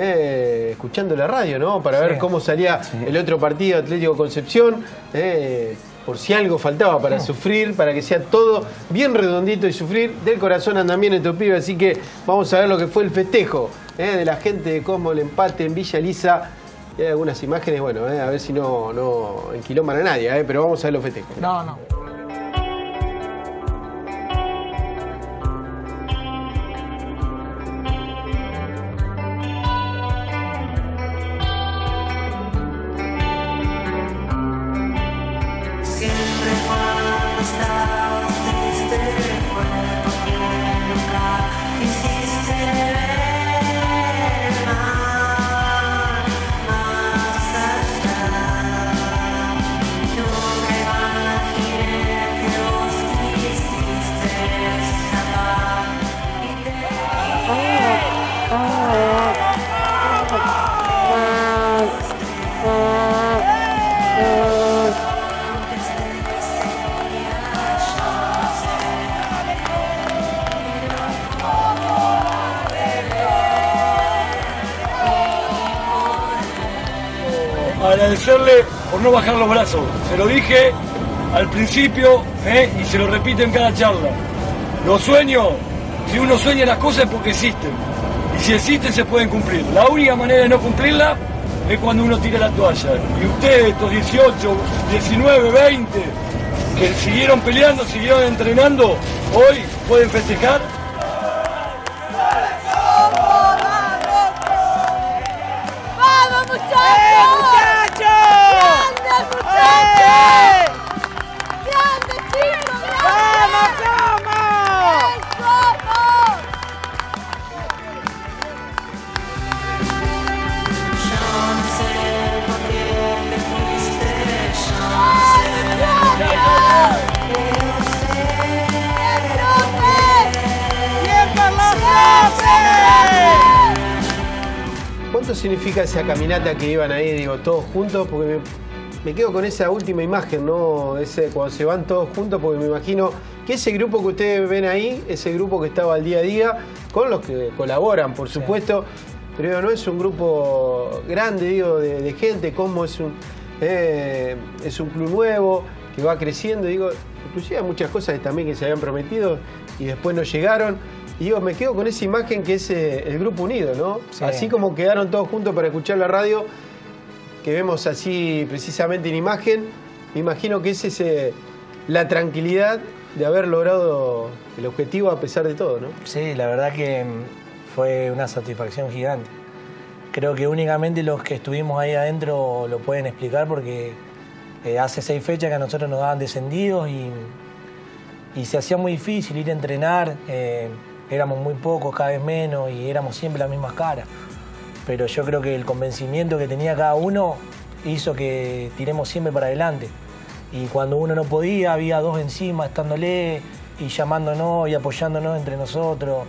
eh, escuchando la radio, ¿no? Para sí. ver cómo salía sí. el otro partido, Atlético Concepción, eh, por si algo faltaba para sí. sufrir, para que sea todo bien redondito y sufrir. Del corazón andan bien estos pibes, así que vamos a ver lo que fue el festejo eh, de la gente de Cosmo, el empate en Villa Elisa. Y hay algunas imágenes, bueno, eh, a ver si no, no enquilomban a nadie, eh, pero vamos a ver los festejos. No, no. Nunca van a por no bajar los brazos. Se lo dije al principio ¿eh? y se lo repito en cada charla. Los sueños, si uno sueña las cosas es porque existen. Y si existen se pueden cumplir. La única manera de no cumplirla es cuando uno tira la toalla. Y ustedes, estos dieciocho, diecinueve, veinte, que siguieron peleando, siguieron entrenando, hoy pueden festejar. ¡Vamos, muchachos! ¡Eh, muchachos! ¡Grandes, muchachos! ¡Grandes, chicos! ¡Vamos, vamos! ¡Vamos! Yo no sé por qué te fuiste, yo no sé. Pero sé que ¡bien por los profes! ¿Cuánto significa esa caminata que iban ahí, digo, todos juntos? Porque me, me quedo con esa última imagen, ¿no? Ese, cuando se van todos juntos, porque me imagino que ese grupo que ustedes ven ahí, ese grupo que estaba al día a día, con los que colaboran, por supuesto, pero digo, no es un grupo grande, digo, de, de gente, como es un, eh, es un club nuevo, que va creciendo, digo, inclusive hay muchas cosas también que se habían prometido y después no llegaron. Y digo, me quedo con esa imagen que es eh, el grupo unido, ¿no? Sí. Así como quedaron todos juntos para escuchar la radio, que vemos así precisamente en imagen, me imagino que es ese, la tranquilidad de haber logrado el objetivo a pesar de todo, ¿no? Sí, la verdad que fue una satisfacción gigante. Creo que únicamente los que estuvimos ahí adentro lo pueden explicar porque eh, hace seis fechas que a nosotros nos daban descendidos y, y se hacía muy difícil ir a entrenar. Eh, éramos muy pocos, cada vez menos y éramos siempre las mismas caras. Pero yo creo que el convencimiento que tenía cada uno hizo que tiremos siempre para adelante. Y cuando uno no podía, había dos encima estándole y llamándonos y apoyándonos entre nosotros.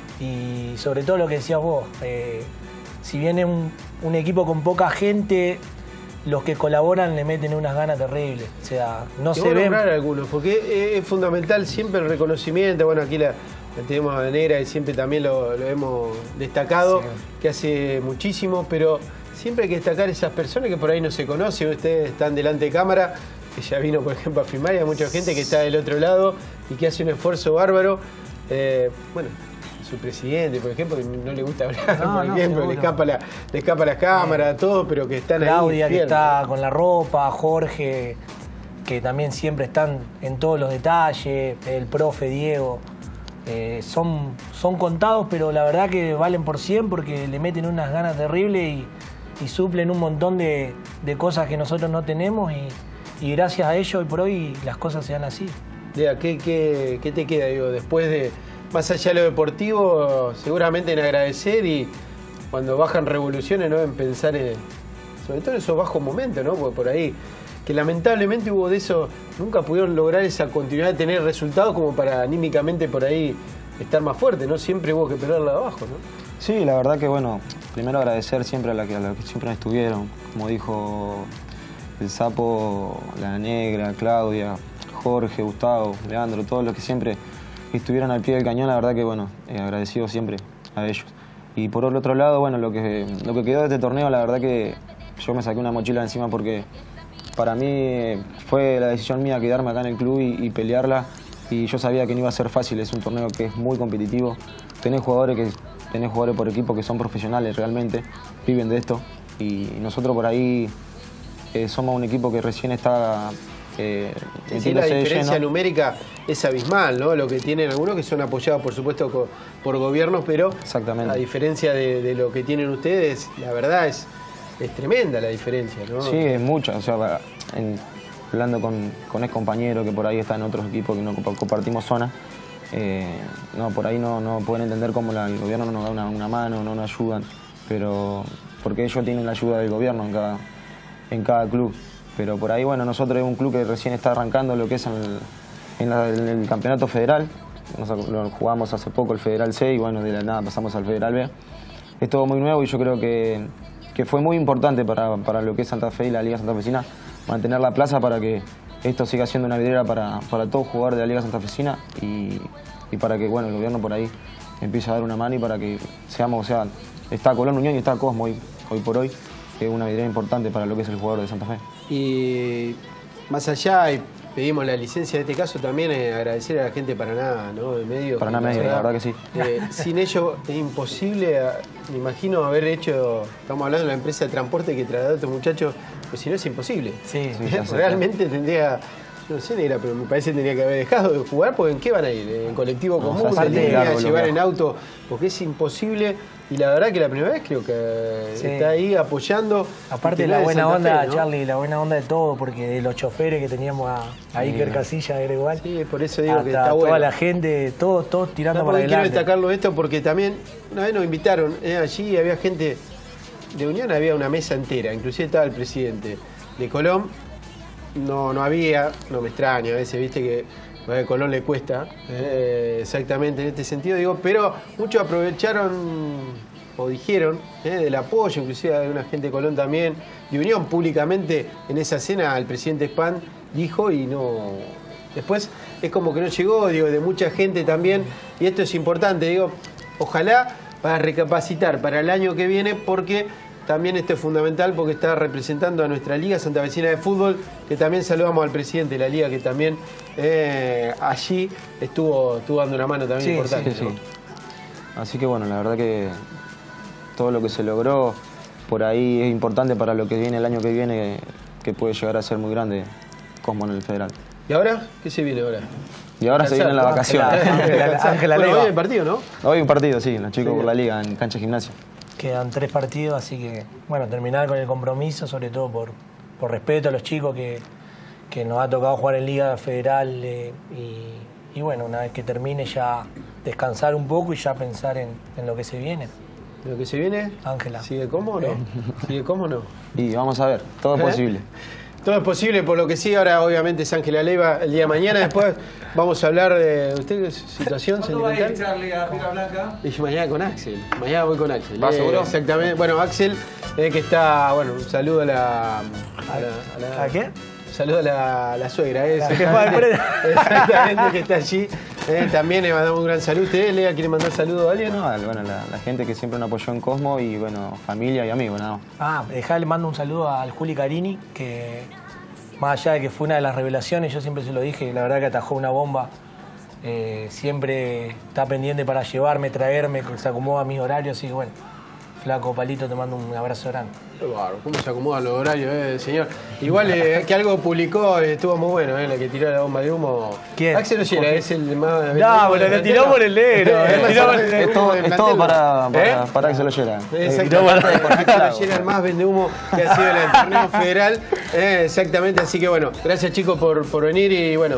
Y sobre todo lo que decías vos, eh, si viene un, un equipo con poca gente, los que colaboran le meten unas ganas terribles. O sea, no Te se voy a ven. nombrar algunos, porque es fundamental siempre el reconocimiento. Bueno, aquí la, la tenemos a Negra y siempre también lo, lo hemos destacado, sí, que hace muchísimo, pero siempre hay que destacar esas personas que por ahí no se conocen. Ustedes están delante de cámara, que ya vino, por ejemplo, a filmar, y hay mucha gente que está del otro lado y que hace un esfuerzo bárbaro. Eh, bueno, su presidente, por ejemplo, que no le gusta hablar, No, por no, ejemplo, le seguro. escapa la, le escapa la cámara, todo, pero que están ahí. Claudia, que fiel, está ¿no? con la ropa, Jorge, que también siempre están en todos los detalles, el profe Diego. Eh, son, son contados, pero la verdad que valen por cien porque le meten unas ganas terribles y, y suplen un montón de, de cosas que nosotros no tenemos y, y gracias a ellos hoy por hoy las cosas se dan así. Lea, ¿qué, qué, qué te queda, digo, después de, más allá de lo deportivo, seguramente en agradecer y cuando bajan revoluciones, ¿no? En pensar en, sobre todo en esos bajos momentos, ¿no? Porque por ahí, que lamentablemente hubo de eso, nunca pudieron lograr esa continuidad de tener resultados como para anímicamente por ahí estar más fuerte, ¿no? Siempre hubo que pelearla de abajo, ¿no? Sí, la verdad que bueno, primero agradecer siempre a la que, a la que siempre estuvieron, como dijo el Sapo, la Negra, Claudia, Jorge, Gustavo, Leandro, todos los que siempre estuvieron al pie del cañón, la verdad que bueno, eh, agradecido siempre a ellos. Y por el otro lado, bueno, lo que, lo que quedó de este torneo, la verdad que yo me saqué una mochila encima porque para mí fue la decisión mía quedarme acá en el club y, y pelearla, y yo sabía que no iba a ser fácil. Es un torneo que es muy competitivo, tenés jugadores, que, tenés jugadores por equipo que son profesionales realmente, viven de esto, y nosotros por ahí eh, somos un equipo que recién está eh, Sí, sí, la diferencia numérica es abismal, ¿no? Lo que tienen algunos que son apoyados, por supuesto, co- por gobiernos, pero Exactamente. a diferencia de, de lo que tienen ustedes, la verdad es, es tremenda la diferencia, ¿no? Sí, es mucha. O sea, en- hablando con, con ex compañeros que por ahí están en otros equipos que no compa- compartimos zona, eh, no, por ahí no, no pueden entender cómo la- el gobierno no nos da una, una mano, no nos ayudan, pero porque ellos tienen la ayuda del gobierno en cada, en cada club. Pero por ahí, bueno, nosotros es un club que recién está arrancando lo que es en el, en la- en el campeonato federal. Nos, lo jugamos hace poco el Federal C y bueno, de la nada pasamos al Federal B. Es todo muy nuevo y yo creo que, que fue muy importante para, para lo que es Santa Fe y la Liga Santafesina mantener la plaza para que esto siga siendo una vidriera para, para todo jugador de la Liga Santafesina y, y para que bueno, el gobierno por ahí empiece a dar una mano y para que seamos, o sea, está Colón Unión y está Cosmo hoy, hoy por hoy, que es una vidriera importante para lo que es el jugador de Santa Fe. Y más allá, y pedimos la licencia de este caso, también eh, agradecer a la gente de Paraná, ¿no? De medio. Paraná Medio, la verdad que sí. Eh, sin ello es imposible, me imagino, haber hecho, estamos hablando de la empresa de transporte que trasladó a estos muchachos, pues si no es imposible. Sí, sí realmente tendría, no sé, negra, pero me parece que tendría que haber dejado de jugar, porque ¿en qué van a ir? ¿En colectivo No, común? o sea, ¿En línea? largo, ¿Llevar lo en auto? Porque es imposible. Y la verdad que la primera vez creo que Sí. está ahí apoyando. Aparte de la buena onda, Charlie, la buena onda de todo, porque de los choferes que teníamos a, a Sí. Iker Casillas era igual. Sí, por eso digo que hasta está bueno. toda la gente, todos, todos tirando No, para porque quiero adelante. destacarlo esto porque también una vez nos invitaron eh, allí, había gente de Unión, había una mesa entera, inclusive estaba el presidente de Colón. No, no había, no me extraña, a veces viste que a Colón le cuesta, eh, exactamente en este sentido, digo, pero muchos aprovecharon o dijeron eh, del apoyo, inclusive de una gente de Colón también, de Unión públicamente en esa cena, el presidente Span dijo y no. Después es como que no llegó, digo, de mucha gente también, y esto es importante, digo, ojalá para recapacitar para el año que viene, porque también esto es fundamental, porque está representando a nuestra Liga Santafesina de Fútbol, que también saludamos al presidente de la Liga, que también eh, allí estuvo, estuvo dando una mano también Sí, importante. sí, sí. ¿no? Así que bueno, la verdad que todo lo que se logró por ahí es importante para lo que viene el año que viene, que puede llegar a ser muy grande como en el Federal. ¿Y ahora? ¿Qué se viene ahora? Y ahora se vienen las vacaciones. Ángela Bueno, Leiva. hoy el partido, ¿no? Hoy un partido, sí, los chicos Sí. por la Liga en cancha de gimnasia. Quedan tres partidos, así que, bueno, terminar con el compromiso, sobre todo por, por respeto a los chicos que, que nos ha tocado jugar en Liga Federal eh, y, y, bueno, una vez que termine ya descansar un poco y ya pensar en, en lo que se viene. ¿Lo que se viene? Ángela. ¿Sigue cómo o no? ¿Sigue cómo o no? Y vamos a ver, todo es ¿Eh? posible. Todo es posible, por lo que sí, ahora obviamente es Ángela Leiva el día de mañana. Después vamos a hablar de usted, situación sentimental. Charlie a Fila Blanca? Y yo mañana con Axel. Mañana voy con Axel. ¿Vas Eh, seguro? Exactamente. Bueno, Axel, eh, que está, bueno, un saludo a la. ¿A, la, a, la, ¿A qué? Saludo a la, a la suegra, eh, La jefa de prensa. exactamente, que está allí. Eh, también le mandamos un gran saludo. ¿Usted, Lea, quiere mandar saludo a alguien? No, bueno, la, la gente que siempre nos apoyó en Cosmo y bueno, familia y amigos, nada más. Ah, dejá, le mando un saludo al Juli Carini, que más allá de que fue una de las revelaciones, yo siempre se lo dije, la verdad que atajó una bomba. Eh, siempre está pendiente para llevarme, traerme, se acomoda a mis horarios, así que bueno, flaco Palito, te mando un abrazo grande. Qué bárbaro, ¿cómo se acomodan los horarios, eh, señor? Igual eh, que algo publicó, eh, estuvo muy bueno, eh, la que tiró la bomba de humo. ¿Quién? Axel Ollera, es el más... No, pero lo tiró por el negro. Es lo tiró por el Es todo, es todo para, para, ¿Eh? para que se lo lleve. Exactamente, Axel Ollera, el más vende humo que ha sido en el torneo federal. Eh, exactamente, así que bueno, gracias chicos por, por venir y bueno,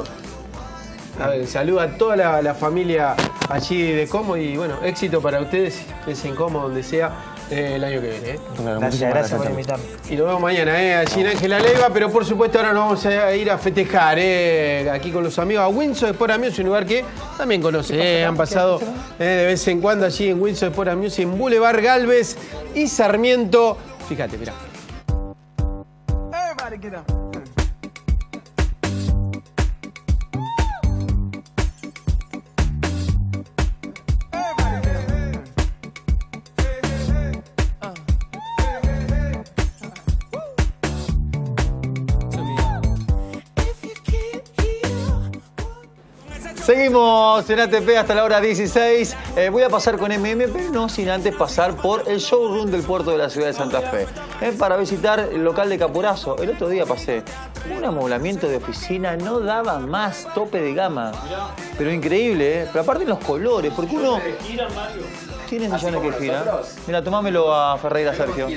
a ver, saludo a toda la, la familia allí de Como y bueno, éxito para ustedes, es en Como, donde sea. Eh, el año que viene. ¿eh? Gracias, gracias por invitarme. Y nos vemos mañana, ¿eh? Allí en Ángela Leiva, pero por supuesto ahora nos vamos a ir a festejar, ¿eh? Aquí con los amigos a Windsor Sport Music, un lugar que también conoce, ¿eh? Han pasado eh, de vez en cuando allí en Windsor Sport Music, en Boulevard Galvez y Sarmiento. Fíjate, mirá. Everybody get up. Seguimos en A T P hasta la hora dieciséis. Eh, voy a pasar con M M, pero no sin antes pasar por el showroom del puerto de la ciudad de Santa Fe. Eh, para visitar el local de Capurazo. El otro día pasé. Un amoblamiento de oficina no daba más, tope de gama. Pero increíble, ¿eh? Pero aparte en los colores, porque uno... Tiene millones que giran. Mira, tomámelo a Ferreira, Sergio.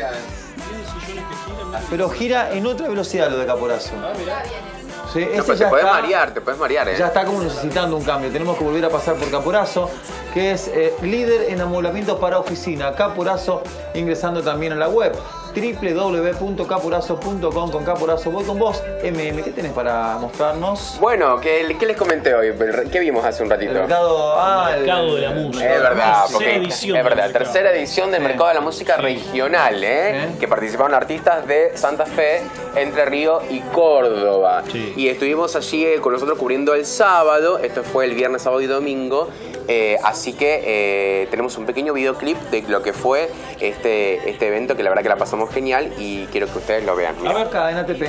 Pero gira en otra velocidad lo de Capurazo. Sí, No, ese pero ya te puedes está- marear, te puedes marear, ¿eh? Ya está como necesitando un cambio. Tenemos que volver a pasar por Capurazo, que es eh, líder en amoblamientos para oficina. Capurazo, ingresando también a la web doble u doble u doble u punto capurazo punto com. Con Capurazo voy con vos. M M, ¿qué tenés para mostrarnos? Bueno, ¿qué, qué les comenté hoy? ¿Qué vimos hace un ratito? El mercado, ah, el mercado de la música. Es verdad, Tercera porque edición es del verdad, mercado. tercera edición del mercado de la música regional, ¿eh? Que participaron artistas de Santa Fe, Entre Ríos y Córdoba. Y estuvimos allí eh, con nosotros cubriendo el sábado, esto fue el viernes, sábado y domingo, Eh, así que eh, tenemos un pequeño videoclip de lo que fue este, este evento, que la verdad que la pasamos genial y quiero que ustedes lo vean. A ver, Cadena T P.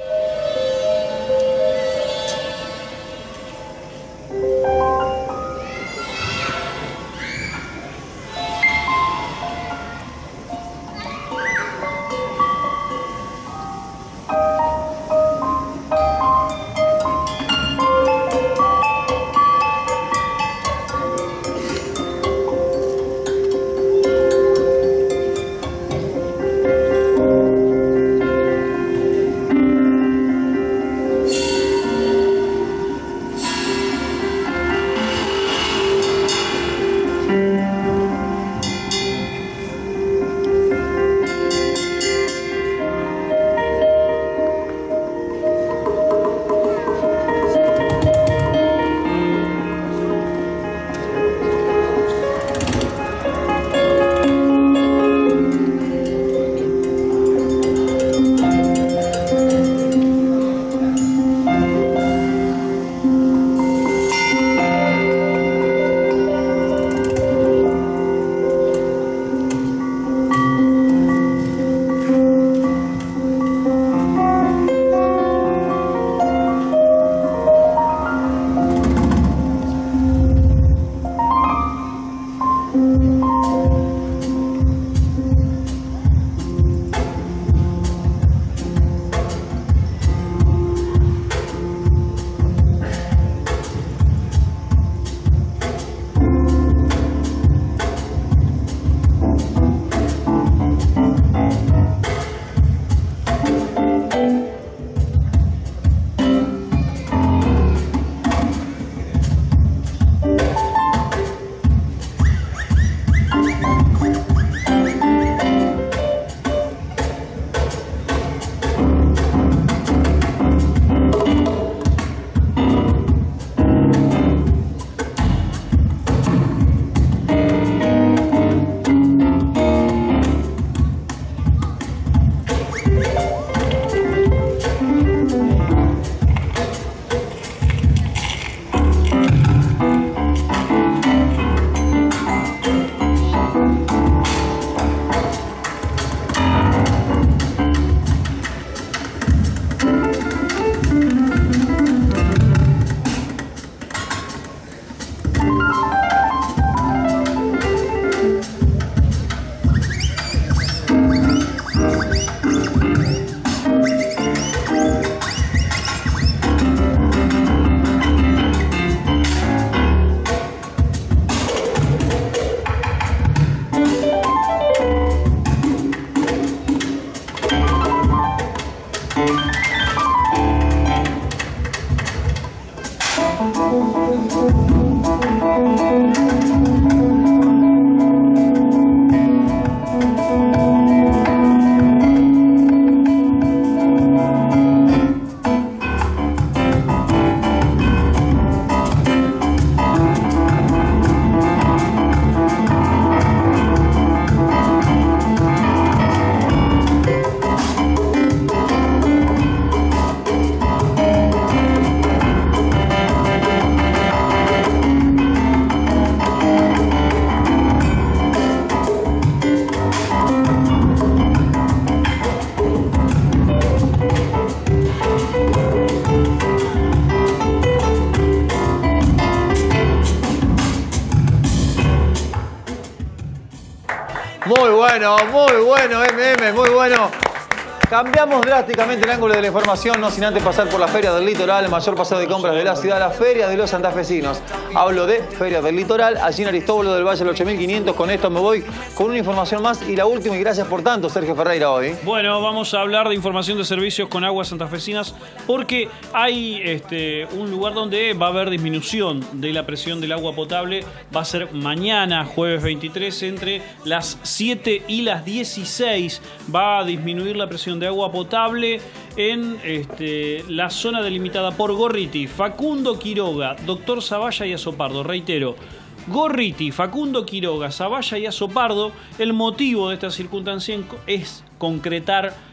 Muy bueno, muy bueno, M M, muy bueno. Cambiamos drásticamente el ángulo de la información, no sin antes pasar por la Feria del Litoral, el mayor paseo de compras de la ciudad, la Feria de los Santafesinos. Hablo de Feria del Litoral, allí en Aristóbulo del Valle, el ocho mil quinientos. Con esto me voy con una información más y la última, y gracias por tanto, Sergio Ferreira, hoy. Bueno, vamos a hablar de información de servicios con aguas santafesinas, porque hay este, un lugar donde va a haber disminución de la presión del agua potable. Va a ser mañana, jueves veintitrés, entre las siete y las dieciséis. Va a disminuir la presión de agua potable en este, la zona delimitada por Gorriti, Facundo Quiroga, Doctor Zavalla y Azopardo. Reitero, Gorriti, Facundo Quiroga, Zavalla y Azopardo. El motivo de esta circunstancia es concretar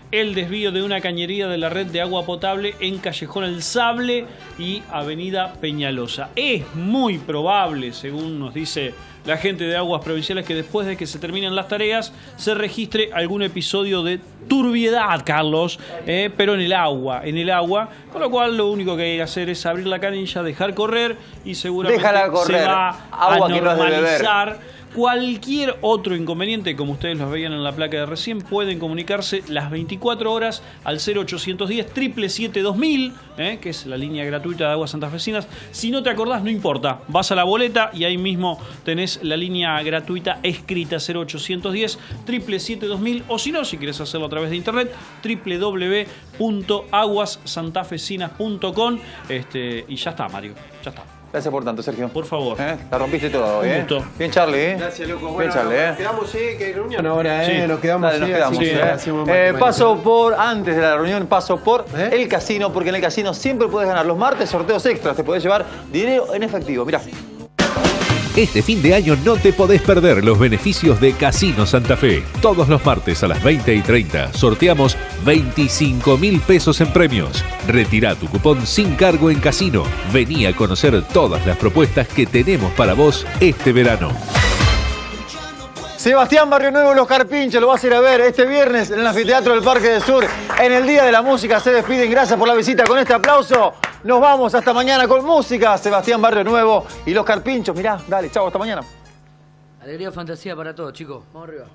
el desvío de una cañería de la red de agua potable en Callejón El Sable y Avenida Peñalosa. Es muy probable, según nos dice la gente de Aguas Provinciales, que después de que se terminen las tareas se registre algún episodio de turbiedad, Carlos, eh, pero en el agua, en el agua, con lo cual lo único que hay que hacer es abrir la canilla, dejar correr y seguramente Déjala correr. se va Agua a que no es de beber. normalizar. Cualquier otro inconveniente, como ustedes los veían en la placa de recién, pueden comunicarse las veinticuatro horas al cero ochocientos diez, siete siete siete, dos mil, eh, que es la línea gratuita de Aguas Santafesinas. Si no te acordás, no importa. Vas a la boleta y ahí mismo tenés la línea gratuita escrita cero ochocientos diez, siete siete siete, dos mil. O si no, si quieres hacerlo a través de internet, doble u doble u doble u punto aguas santafesinas punto com. Este, y ya está, Mario. Ya está. Gracias por tanto, Sergio. Por favor. ¿Eh? La rompiste todo, ¿eh? Un gusto. Bien, Charlie, ¿eh? Gracias, loco. Bien, Bueno, Charlie, ¿eh? nos quedamos, ¿eh? Que hay reunión ahora, ¿eh? Sí. Nos quedamos, Dale, nos ¿eh? quedamos. Así que ¿eh? hacemos Eh, más- paso por, antes de la reunión, paso por el casino, porque en el casino siempre puedes ganar. Los martes, sorteos extras, te podés llevar dinero en efectivo. Mirá. Este fin de año no te podés perder los beneficios de Casino Santa Fe. Todos los martes a las veinte y treinta sorteamos veinticinco mil pesos en premios. Retirá tu cupón sin cargo en Casino. Vení a conocer todas las propuestas que tenemos para vos este verano. Sebastián Barrio Nuevo, Los Carpinchos, lo vas a ir a ver este viernes en el Anfiteatro del Parque del Sur. En el Día de la Música se despiden. Gracias por la visita. Con este aplauso nos vamos hasta mañana con música. Sebastián Barrio Nuevo y Los Carpinchos. Mirá, dale, chau, hasta mañana. Alegría, fantasía para todos, chicos. Vamos arriba.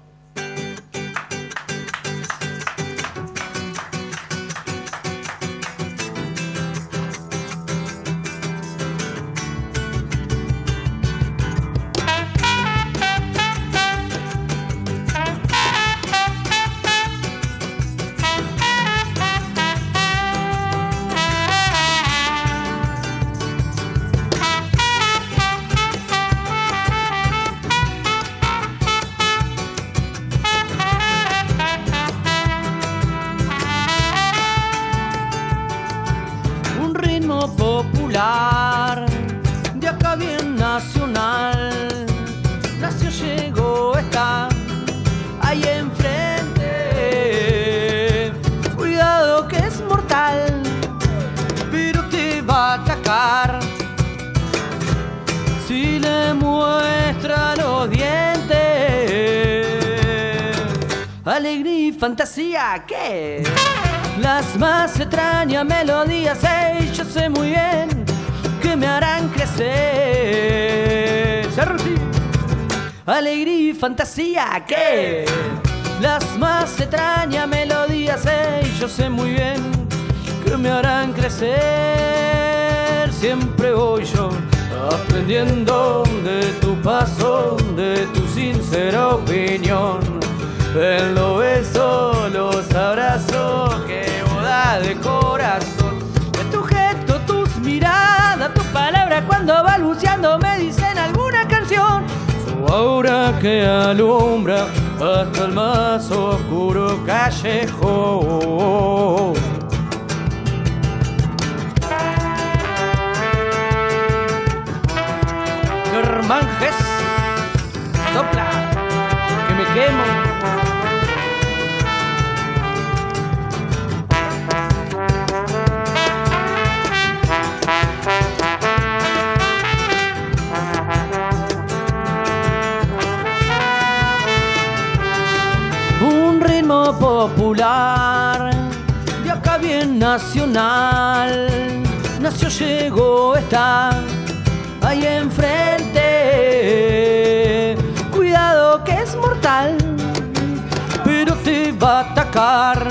Un ritmo popular de acá bien nacional. Nació, llegó, está ahí enfrente. Cuidado que es mortal, pero te va a atacar si le muestra los dientes. Alegría y fantasía, ¿qué? Las más extrañas melodías, hey, yo sé muy bien que me harán crecer. Alegría y fantasía, ¿qué? Las más extrañas melodías, hey, yo sé muy bien que me harán crecer. Siempre voy yo aprendiendo de tu paso, de tu sincera opinión. En los besos, los abrazos que vos das de corazón. De tu gesto, tus miradas, tus palabras cuando balbuceando me dicen alguna canción. Su aura que alumbra hasta el más oscuro callejón. Germán Gess, sopla, que me quemo. Un ritmo popular de acá bien nacional. Nació, llegó, está ahí enfrente. Cuidado que es mortal, pero te va a atacar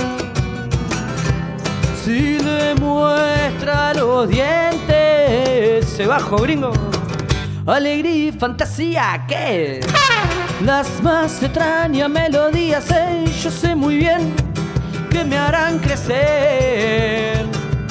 si le muestra los dientes. Se bajó, gringo. Alegría y fantasía, ¿qué? Las más extrañas melodías, hey, yo sé muy bien que me harán crecer.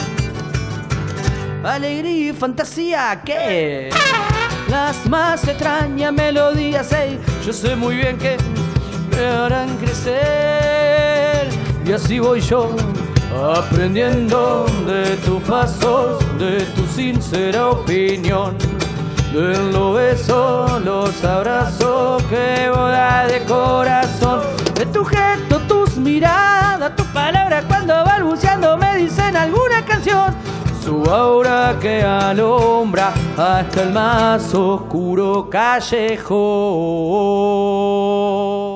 Alegría y fantasía, ¿qué? Las más extrañas melodías, hey, yo sé muy bien que me harán crecer. Y así voy yo aprendiendo de tus pasos, de tu sincera opinión. De los besos, los abrazos que vos das de corazón. De tu gesto, tus miradas, tus palabras tu aura que alumbra hasta el más oscuro callejón.